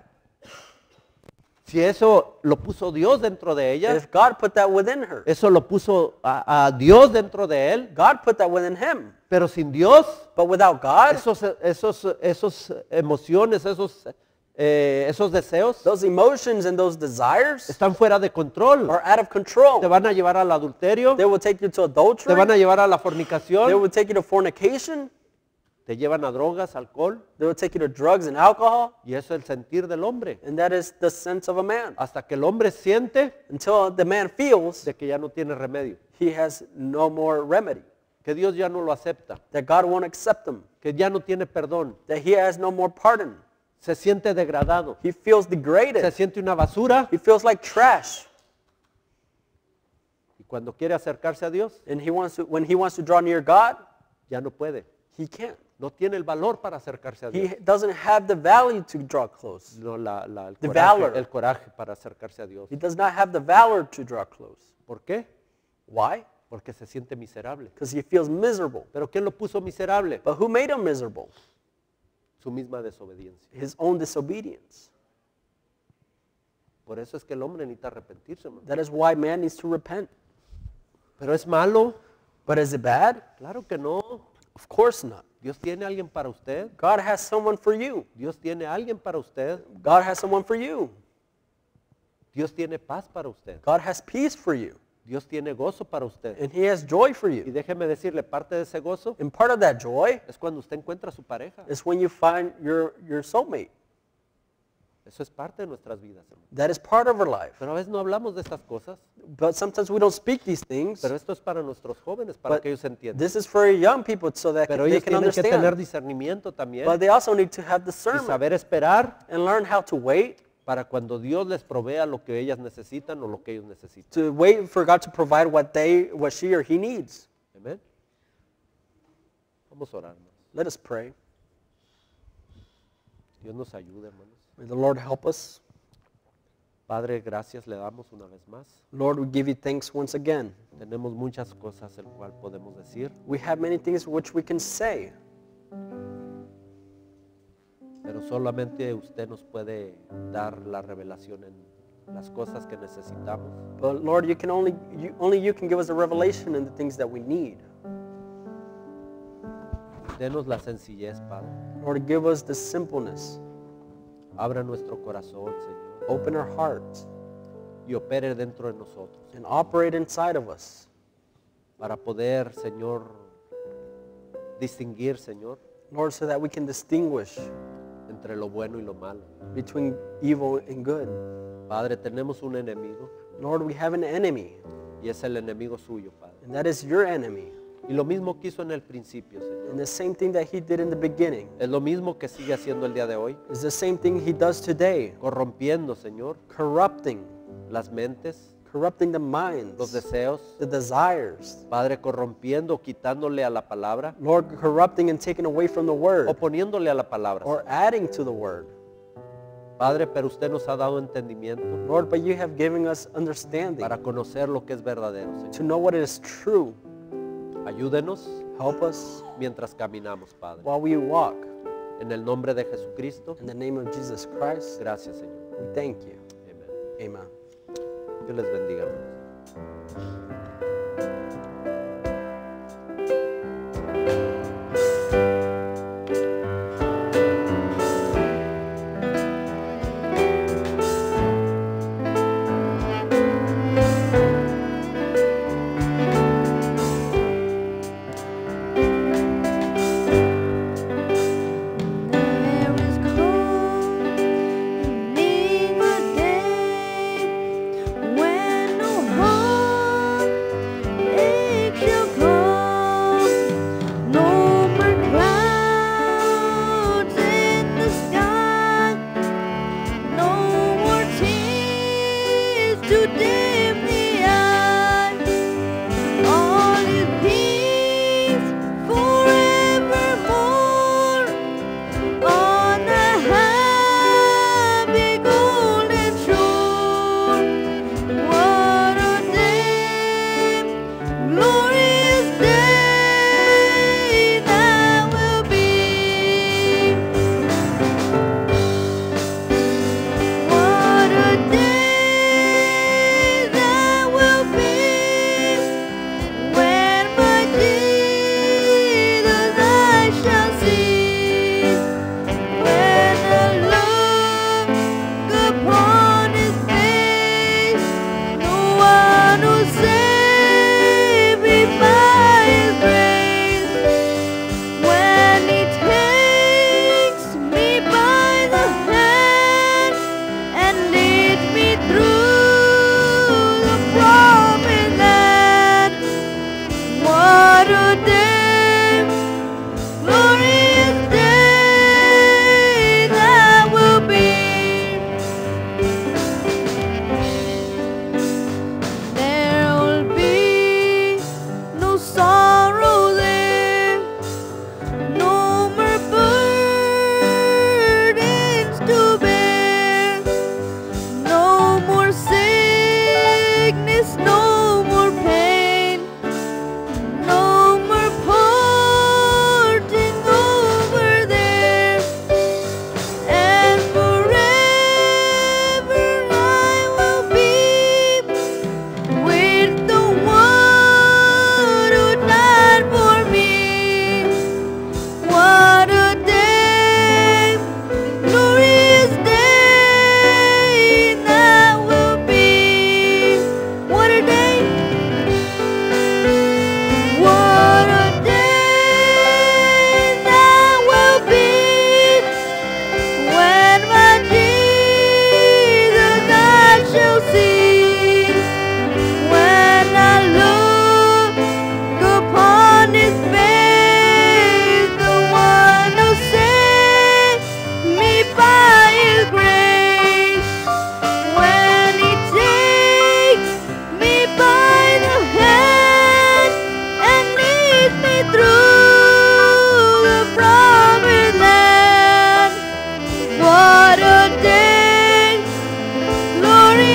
Si eso lo puso Dios dentro de ella, If God put that within her, eso lo puso a, a Dios dentro de él, God put that within him. pero sin Dios, But without God, esos, esos, esos emociones, esos, eh, esos deseos those emotions and those desires están fuera de control. are out of Te control. van a llevar al adulterio, They will take you to te adultery. van a llevar a la They fornicación, will take you to fornication. te llevan a drogas, alcohol, They will take you to drugs and alcohol. y eso es el sentir del hombre. And that is the sense of a man. Hasta que el hombre siente Until the man feels de que ya no tiene remedio, he has no more remedy. que Dios ya no lo acepta, That God won't accept him. que ya no tiene perdón, That he has no more pardon. se siente degradado, He feels se degraded. siente una basura, He feels like trash. y cuando quiere acercarse a Dios, And he wants to, when he wants to draw near God, ya no puede. he can't. No tiene el valor para acercarse a Dios. He doesn't have the value to draw close. No, la- la- el, The coraje, valor. el coraje para acercarse a Dios. He does not have the valor to draw close. ¿Por qué? Why? Porque se siente miserable. Because he feels miserable. ¿Pero quién lo puso miserable? But who made him miserable? Su misma desobediencia. His own disobedience. Por eso es que el hombre necesita arrepentirse, hermano. That is why man needs to repent. Pero es malo. But is it bad? Claro que no. Of course not. Dios tiene alguien para usted. God has someone for you. Dios tiene alguien para usted. God has someone for you. Dios tiene paz para usted. God has peace for you. Dios tiene gozo para usted. And he has joy for Y you. déjeme decirle, parte de ese gozo And part of that joy es cuando usted encuentra a su pareja. is when you find your, your soulmate. Eso es parte de nuestras vidas, hermano. That is part of our life. Pero a veces no hablamos de estas cosas. But sometimes we don't speak these things. Pero esto es para nuestros jóvenes, para But que ellos entiendan. this is for young people so that Pero they ellos can tienen que tener understand. discernimiento también But they also need to have y discernment saber esperar and learn how to wait, para cuando Dios les provea lo que ellas necesitan o lo que ellos necesitan. to wait for God to provide what they, what she or he needs. Amén. Vamos a orar, hermanos. Let us pray. Dios nos ayude, hermanos. May the Lord help us. Padre, gracias le damos una vez más. Lord, we give you thanks once again. Tenemos muchas cosas el cual podemos decir, We have many things which we can say, pero solamente usted nos puede dar la revelación en las cosas que necesitamos. but Lord, you can only you, only you can give us a revelation in the things that we need. Denos la sencillez, Padre. Lord, give us the simpleness. Abra nuestro corazón, Señor, Open our hearts y opere dentro de nosotros and operate inside of us para poder, Señor, distinguir, Señor, Lord, so that we can distinguish entre lo bueno y lo malo. between evil and good. Padre, tenemos un enemigo Lord, we have an enemy, y es el enemigo suyo, Padre. and that is your enemy. Y lo mismo que hizo en el principio, Señor. And the same thing that he did in the beginning Es lo mismo que sigue haciendo el día de hoy, is the same thing he does today, corrompiendo, Señor, corrupting, las mentes, corrupting the los minds, deseos. the desires. Padre, corrompiendo, quitándole a la palabra Lord, corrupting and taking away from the o word poniéndole a la palabra. or adding to the word. Padre, pero usted nos ha dado entendimiento Lord, but you have given us understanding para conocer lo que es verdadero, Señor. to know what is true. Ayúdenos Help us mientras caminamos, Padre. while we walk. En el nombre de Jesucristo, In the name of Jesus Christ, gracias, Señor. we thank you. Amén. Amen. Dios les bendiga, hermanos. There is coming a day when no heartache shall come, no more clouds in the sky, no more tears to dim the eye. All is peace forevermore on a happy golden shore. What a day, glorious day that will be. What a day that will be when my Jesus I shall see. When I look upon his face, the one who saved me by his grace. When he takes me by the hand and leads me through the promised land. What a day, glorious day that will be. There will be no sorrow there, no more burdens to bear, no more sickness, no more pain, no more parting over there, and forever I will be with the one who died for me. What a day, glorious day that will be. What a day, what a day that will be when my Jesus I shall see. When I look upon his face, the one who saved me by his grace. When he takes me by the hand and leads me through the promised land. What a day, glorious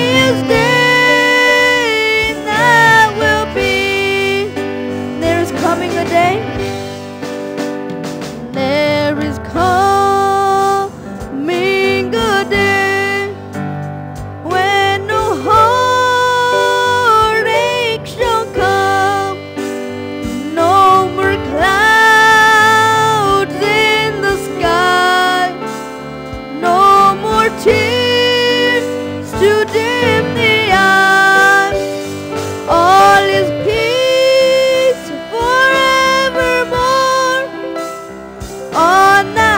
tears to dim the eye. All is peace forevermore on the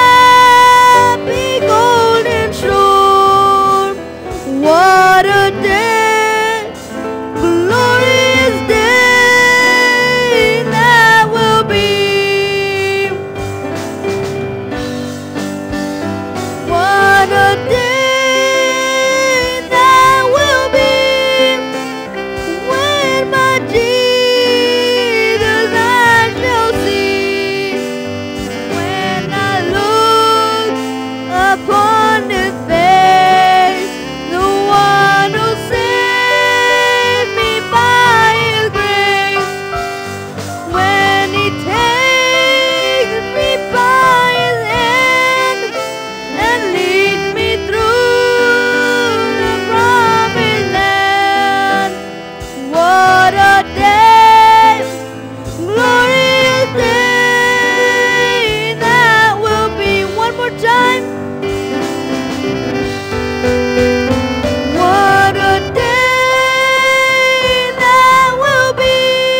happy golden shore. What a day, glorious day that will be. What a day that will be when my Jesus I shall see. When I look upon His face, the one who saved me by His grace. When He takes me by His hand and leads me through the promised land. What a day, glorious day that will be. One more time. What a day that will be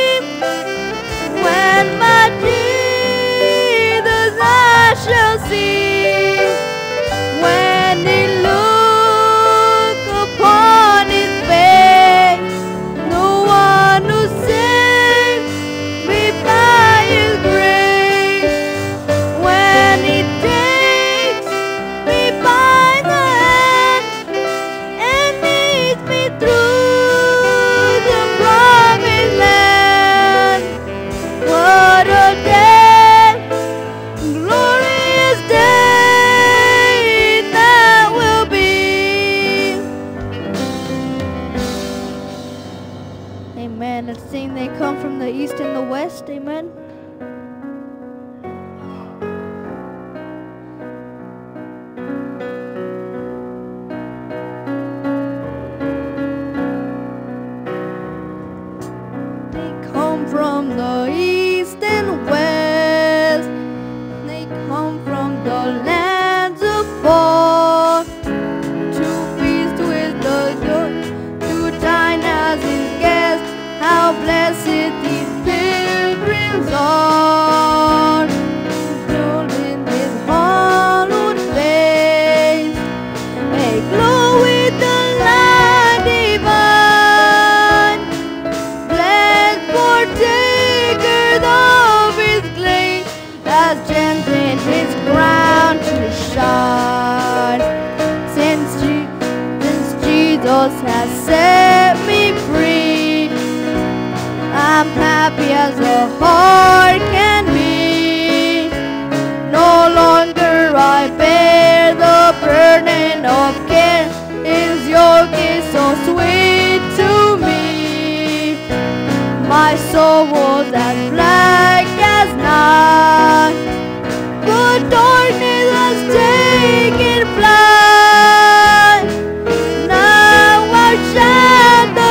when my Jesus I shall see. When He look upon His face, the one who saved me by His grace. When He takes me by the hand and leads me through the promised land. What a day, glorious day that will be. Amen. Let's sing They Come from the East and the West. Amen. They come from the east and west. They come from the lands afar to feast with the Lord, to dine as His guests. How blessed these pilgrims are, clothed in His hallowed face. They glow with the light divine, blessed partakers of His grace, as gently His crown to shine. Since, Je- since Jesus has set me free, I'm happy as a heart can be. No longer I bear the burden of care. His yoke is so sweet to me. My soul was as black as night, but darkness has taken flight. Now I shout the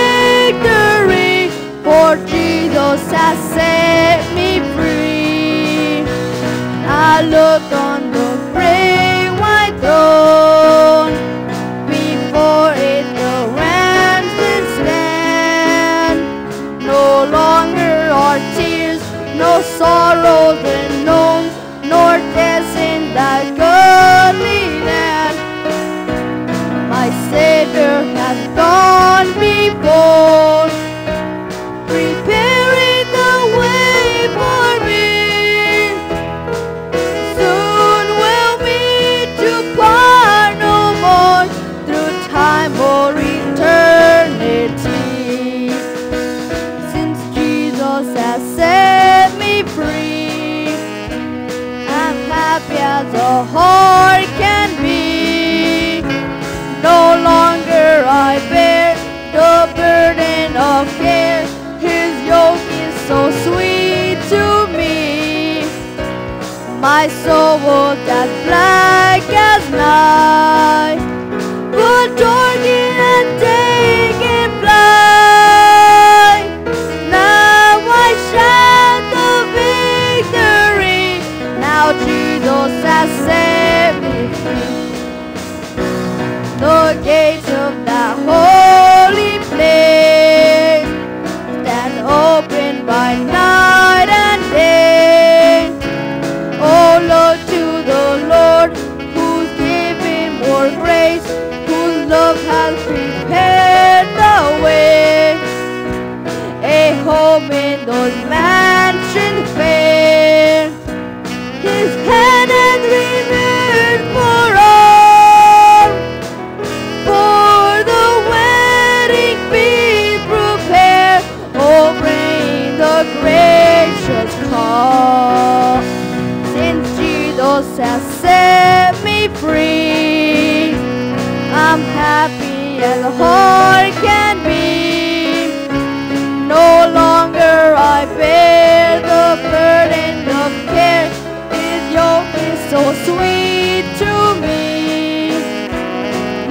victory, for Jesus has set me free. I look on the great white throne, before it the rams did stand. No longer are tears, no sorrows and known, nor death in that godly land. My Savior has gone before, preparing the way for me. Soon we'll meet to part no more, through time or eternity. Since Jesus has set me free, I'm happy as a heart can be. No longer I bear the burden of care. His yoke is so sweet to me. My soul was as black as night, but darkness has taken flight. Now I shout the victory. Now Jesus has set me free.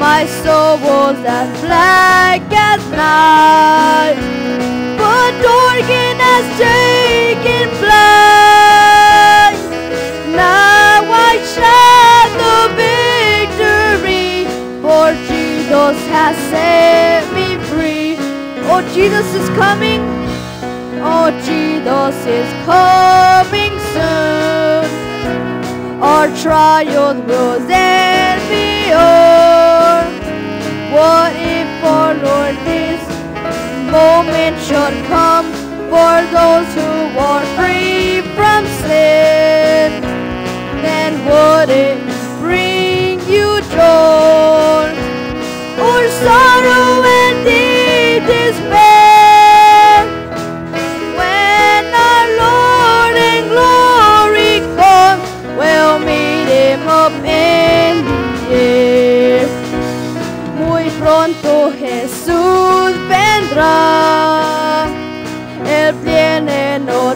My soul was as black as night, but darkness has taken flight. Now I shout the victory, for Jesus has set me free. Oh, Jesus is coming. Oh, Jesus is coming soon. Our trials will then be o'er. What if, our Lord, this moment should come for those who are free from sin? Then would it bring you joy, or sorrow and deep despair? When our Lord in glory comes, we'll meet Him up in the air. Muy pronto Jesús vendrá, Él viene, no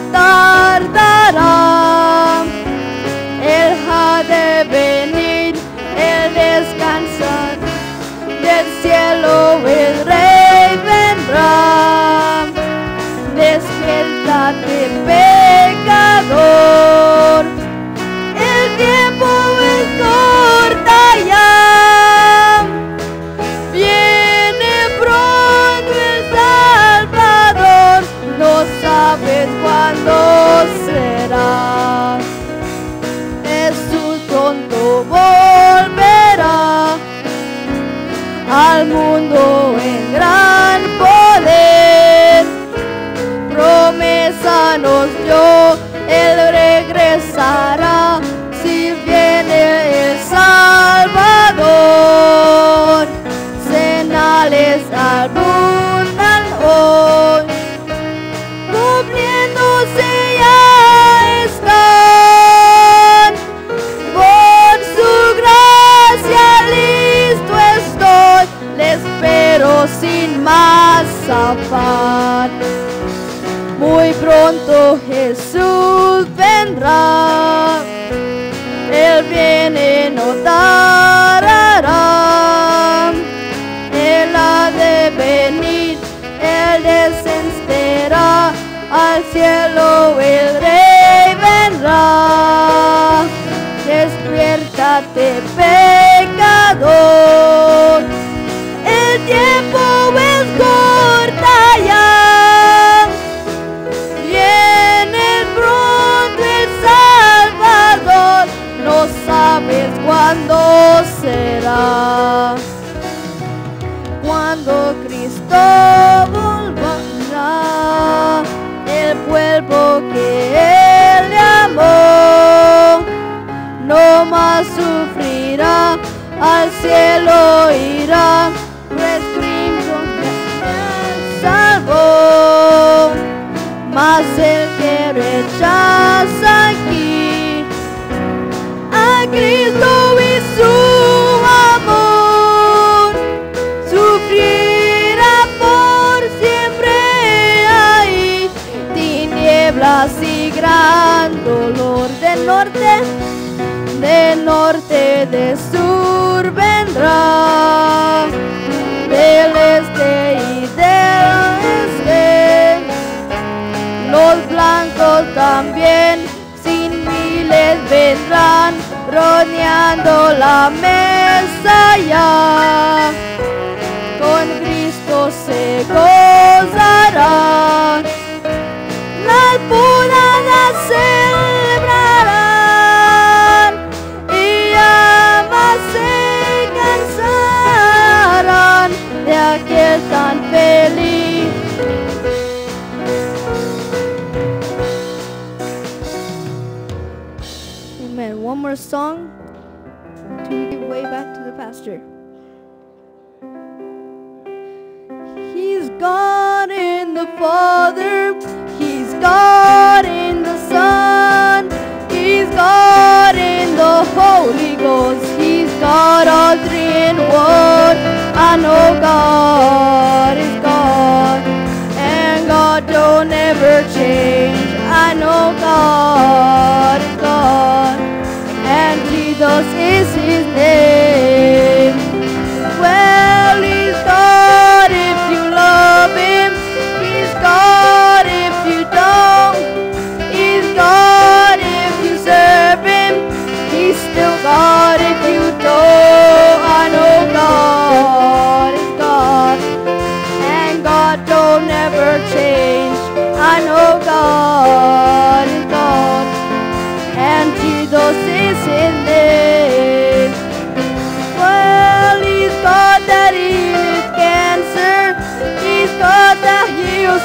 tardará. Él ha de venir, Él descansa, del cielo el Rey vendrá. Despiértate, pecador, el tiempo es corta ya. Viene pronto el Salvador, no sabes cuándo será. Jesús pronto volverá al mundo en gran poder. Promesa nos dio, Él regresará, si viene el Salvador. Señales abundan hoy, cumpliéndose ya están. Por su gracia listo estoy, le espero sin más afán. Muy pronto Jesús vendrá, Él viene, no tardará. Él ha de venir, Él descenderá, al cielo el Rey vendrá. Despiértate, pecador, el tiempo es corta ya. Viene pronto el Salvador, no sabes cuándo será. Cuando Cristo volverá, el pueblo que Él amó no más sufrirá, al cielo irá, pues Cristo Él salvó. Mas el que rechaza aquí a Cristo y su amor, sufrirá por siempre ahí tinieblas y gran dolor. De norte, de norte, de sur vendrá, del este y del este. Los blancos también sin miles vendrán, rodeando la mesa ya. Con Cristo se gozarán, las bodas celebrarán, y amas se cansarán de aquel tan feliz. Amen. One more song to give way back to the pastor. He's God in the Father, He's God in the Son, He's God in the Holy Ghost, He's God all three in one. I know God is God, and God don't ever change. I know God is God, and Jesus is His name. When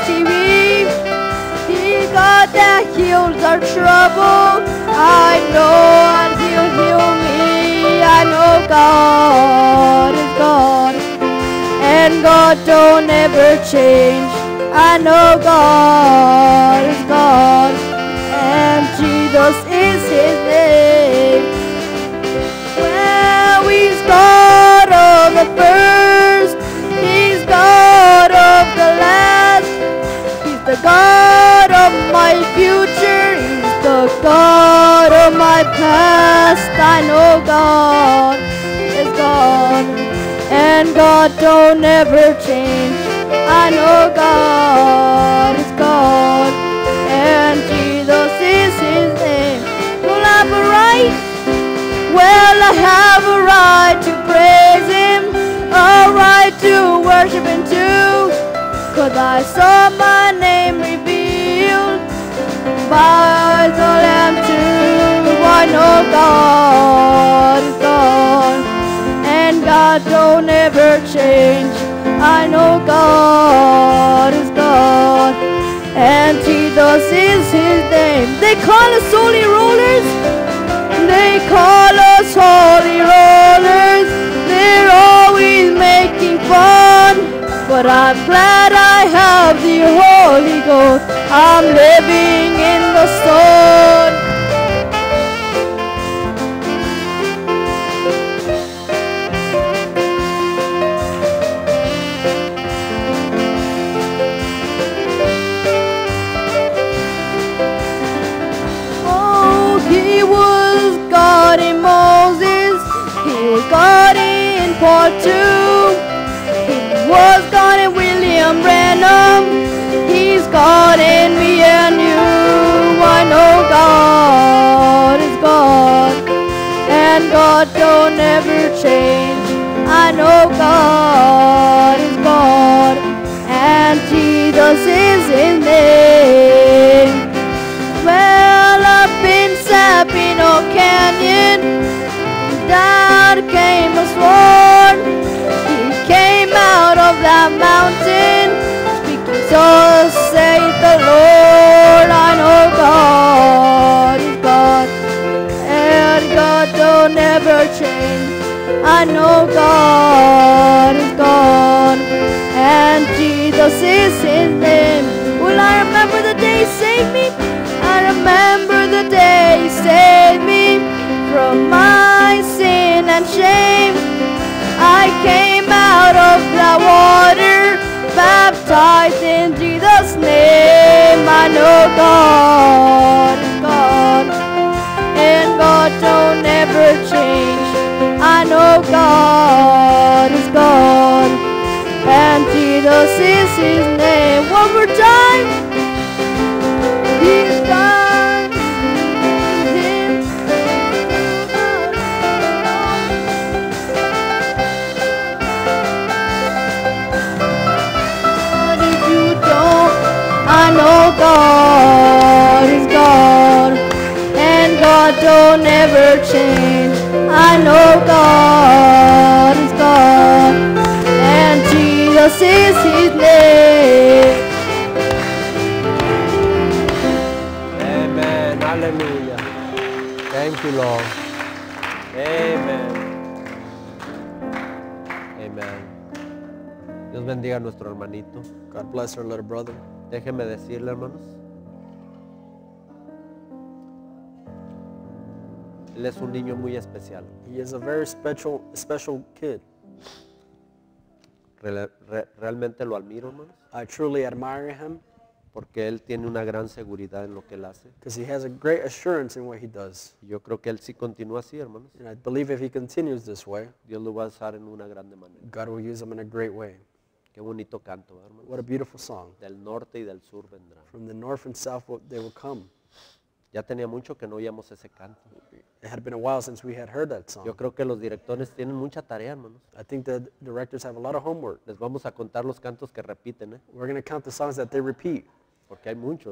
T V. He's God that heals our trouble. I know and he'll heal me. I know God is God. And God don't ever change. I know God is God. And Jesus is his name. Well, he's God of the first. He's God of the last. He's the God of my future. He's the God of my past. I know God is God. And God don't ever change. I know God is God. And Jesus is his name. Will I have a right? Well, I have a right to praise him. A right to worship him too. Cause I saw my name revealed by the Lamb too. I know God is God. And God don't ever change. I know God is God. And Jesus is his name. They call us holy rollers. They call us holy rollers. They're always making fun. But I'm glad I have the Holy Ghost. I'm living in the sun. He was God in Moses. He was God in Paul too. He was God in William Branham. He's God in me and you. I know God is God. And God don't ever change. I know God is God. And Jesus is his name. Well, up in Sapino Canyon, down came a sword. He came out of that mountain, speaking, so saith the Lord. I know God is God, and God don't ever change. I know God is God, and Jesus is his name. Will I remember the day he saved me? I remember the day he saved me from my sin and shame. I came out of the water, baptized in Jesus' name. I know God is God, and God don't ever change. I know God is God, and Jesus is his name. One more time. He's God. Him. But if you don't, I know God is God, and God don't ever change. I know God is God, and Jesus is his name. Amen. Hallelujah. Thank you, Lord. Amen. Amen. Dios bendiga a nuestro hermanito. God bless our little brother. Déjenme decirle, hermanos. Él es un niño muy especial. He is a very special, special kid. Real- re- realmente lo admiro, hermanos, I truly admire him porque él tiene una gran seguridad en lo que él hace. because he has a great assurance in what he does. Y yo creo que él sí continúa así, hermanos. And I believe if he continues this way, Dios lo va a usar en una grande manera. God will use him in a great way. Qué bonito canto, ¿verdad, hermanos? What a beautiful song. Del norte y del sur vendrán. From the north and south, they will come. Ya tenía mucho que no oíamos ese canto. It had been a while since we had heard that song. Yo creo que los directores tienen mucha tarea, hermanos. I think the directors have a lot of homework. Les vamos a contar los cantos que repiten, ¿eh? We're going to count the songs that they repeat. Porque hay muchos.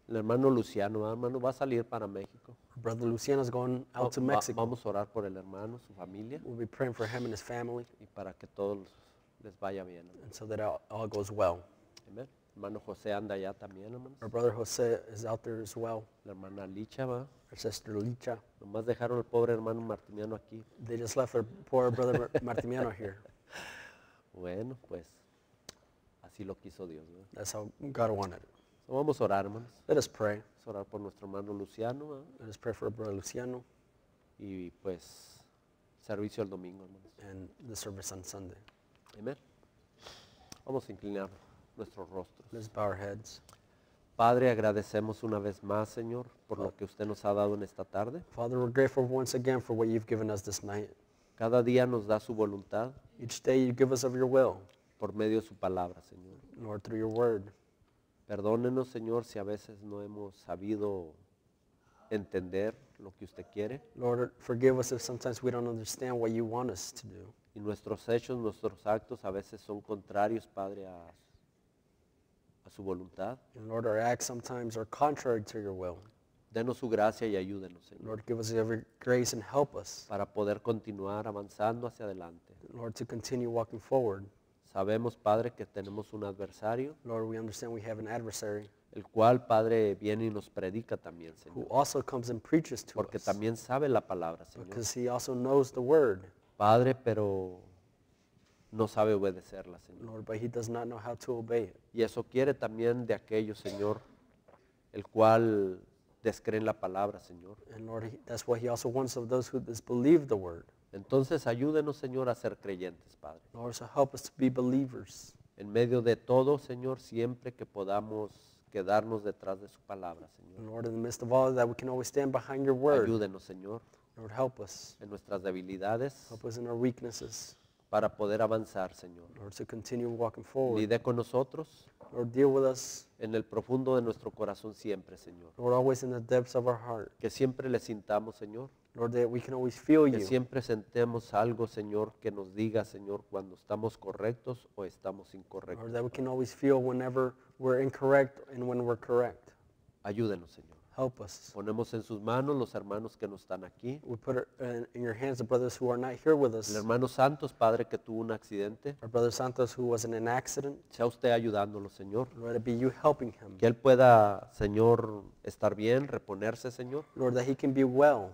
El hermano Luciano, ¿verdad, hermano, va a salir para México. Brother Luciano's going out to Va- Mexico. Vamos a orar por el hermano, su familia, We'll be praying for him and his family, y para que todos les vaya bien. hermano. and so that all, all goes well. Amén. Hermano José anda allá también, hermanos. Our brother Jose is out there as well. La hermana Licha va. Our sister Licha. Nomás dejaron al pobre hermano Martiniano aquí. They just left our poor brother Mar- Martimiano here. Bueno, pues así lo quiso Dios, ¿verdad? That's how God wanted it. So, vamos a orar, hermanos. Let us pray. Vamos a orar por nuestro hermano Luciano, ¿verdad? Let us pray for our brother Luciano Y pues servicio el domingo, hermanos. and the service on Sunday. Amén. Vamos a inclinar nuestros rostros. Let's bow our heads. Padre, agradecemos una vez más, Señor, por lo que usted nos ha dado en esta tarde. Father, we're grateful once again for what you've given us this night. Cada día nos da su voluntad Each day you give us of your will, por medio de su palabra, Señor. Lord, through your word. Perdónenos, Señor, si a veces no hemos sabido entender lo que usted quiere Lord, forgive us if sometimes we don't understand what you want us to do. y nuestros hechos, nuestros actos a veces son contrarios, Padre, a, a su voluntad. And Lord, our acts sometimes are contrary to your will. Denos su gracia y ayúdenos, Señor, Lord, give us every grace and help us, para poder continuar avanzando hacia adelante. Lord, to continue walking forward. Sabemos, Padre, que tenemos un adversario, Lord, we understand we have an adversary el cual, Padre, viene y nos predica también, who Señor, also comes and preaches to porque us, también sabe la palabra, Señor. because he also knows the word, Padre, pero no sabe obedecerla, Señor. Lord, but he does not know how to obey it. Y eso quiere también de aquellos, Señor, el cual descreen la palabra, Señor. And Lord, he, that's what he also wants of those who disbelieve the word. Entonces ayúdenos, Señor, a ser creyentes, Padre. Lord, so help us to be believers. En medio de todo, Señor, siempre que podamos quedarnos detrás de su palabra, Señor. And Lord, in the midst of all that, we can always stand behind your word. Ayúdenos, Señor, Lord, help us. en nuestras debilidades Help us in our weaknesses. para poder avanzar, Señor. Lord, to continue walking forward. Lide con nosotros Lord, deal with us. en el profundo de nuestro corazón siempre, Señor. Lord, always in the depths of our heart. Que siempre le sintamos, Señor. Lord, that we can always feel Que you. siempre sentemos algo, Señor, que nos diga, Señor, cuando estamos correctos o estamos Lord, incorrectos. that we can always feel whenever we're incorrect and when we're correct. Ayúdenos, Señor. Help us. Ponemos en sus manos los hermanos que no están aquí. We put it in, in your hands the brothers who are not here with El us. hermano Santos, Padre, que tuvo un accidente. Our brother Santos who was in an accident. Sea usted ayudándolo, Señor. Lord, it be you helping him. Que él pueda, Señor, estar bien, reponerse, Señor. Lord, that he can be well.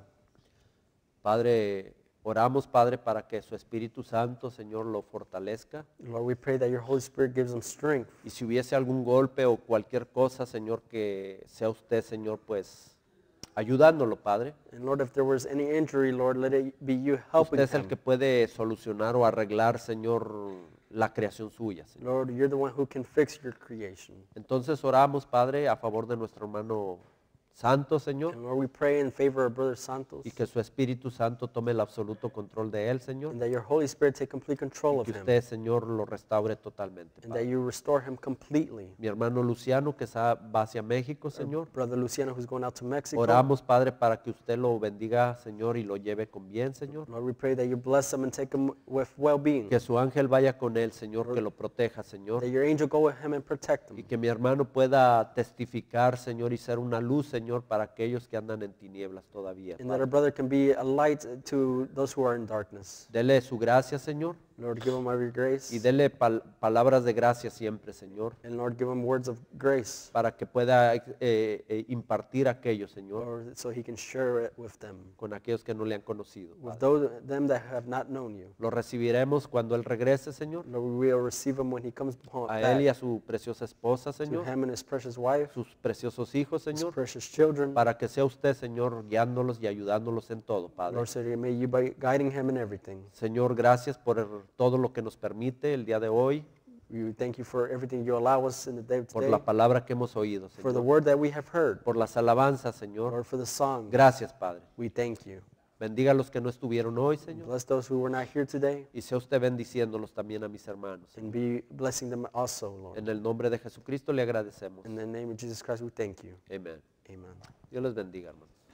Padre, oramos, Padre, para que su Espíritu Santo, Señor, lo fortalezca. Lord, we pray that your Holy Spirit gives him strength. Y si hubiese algún golpe o cualquier cosa, Señor, que sea usted, Señor, pues ayudándolo, Padre. And Lord, if there was any injury, Lord, let it be you helping Usted es el him. que puede solucionar o arreglar, Señor, la creación suya, Señor. Lord, you're the one who can fix your creation. Entonces oramos, Padre, a favor de nuestro hermano Santo, Señor, And Lord, we pray in favor of Brother Santos. y que su Espíritu Santo tome el absoluto control de él, Señor, And that your Holy Spirit take complete control y of que him. usted, Señor, lo restaure totalmente, And that Padre. you restore him completely. Mi hermano Luciano, que sa- va hacia México, Señor, Brother Luciano who's going out to Mexico. oramos, Padre, para que usted lo bendiga, Señor, y lo lleve con bien, Señor. Lord, we pray that you bless him and take him with well-being. Que su ángel vaya con él, Señor, que lo proteja, Señor. That your angel go with him and protect Y him. que mi hermano pueda testificar, Señor, y ser una luz, Señor, para aquellos que andan en tinieblas todavía. And that Padre. our brother can be a light to those who are in darkness. Dele su gracia, Señor, Lord, give him every grace. y dele pal- palabras de gracia siempre, Señor, And Lord, give him words of grace. para que pueda eh, eh, impartir aquello, Señor, Lord, so he can share it with them. con aquellos que no le han conocido. With Padre. those, them that have not known you. Lo recibiremos cuando Él regrese, Señor, Lord, we will receive him when he comes home a back. Él y a su preciosa esposa, To Señor, him and his precious wife, sus preciosos hijos, his Señor, precious children. para que sea usted, Señor, guiándolos y ayudándolos en todo, Padre. Lord, so that may you be guiding him in everything. Señor, gracias por el- todo lo que nos permite el día de hoy, We thank you for everything you allow us in the day por today. la palabra que hemos oído, For the Señor, word that we have heard. por las alabanzas, Señor. Lord, for the song. Gracias, Padre. We thank you. Bendiga a los que no estuvieron hoy, Señor, Bless those who were not here today. y sea usted bendiciéndolos también a mis hermanos. And be blessing them also, Lord. En el nombre de Jesucristo le agradecemos. In the name of Jesus Christ, we thank you. Amén. Amen. Dios les bendiga, hermanos.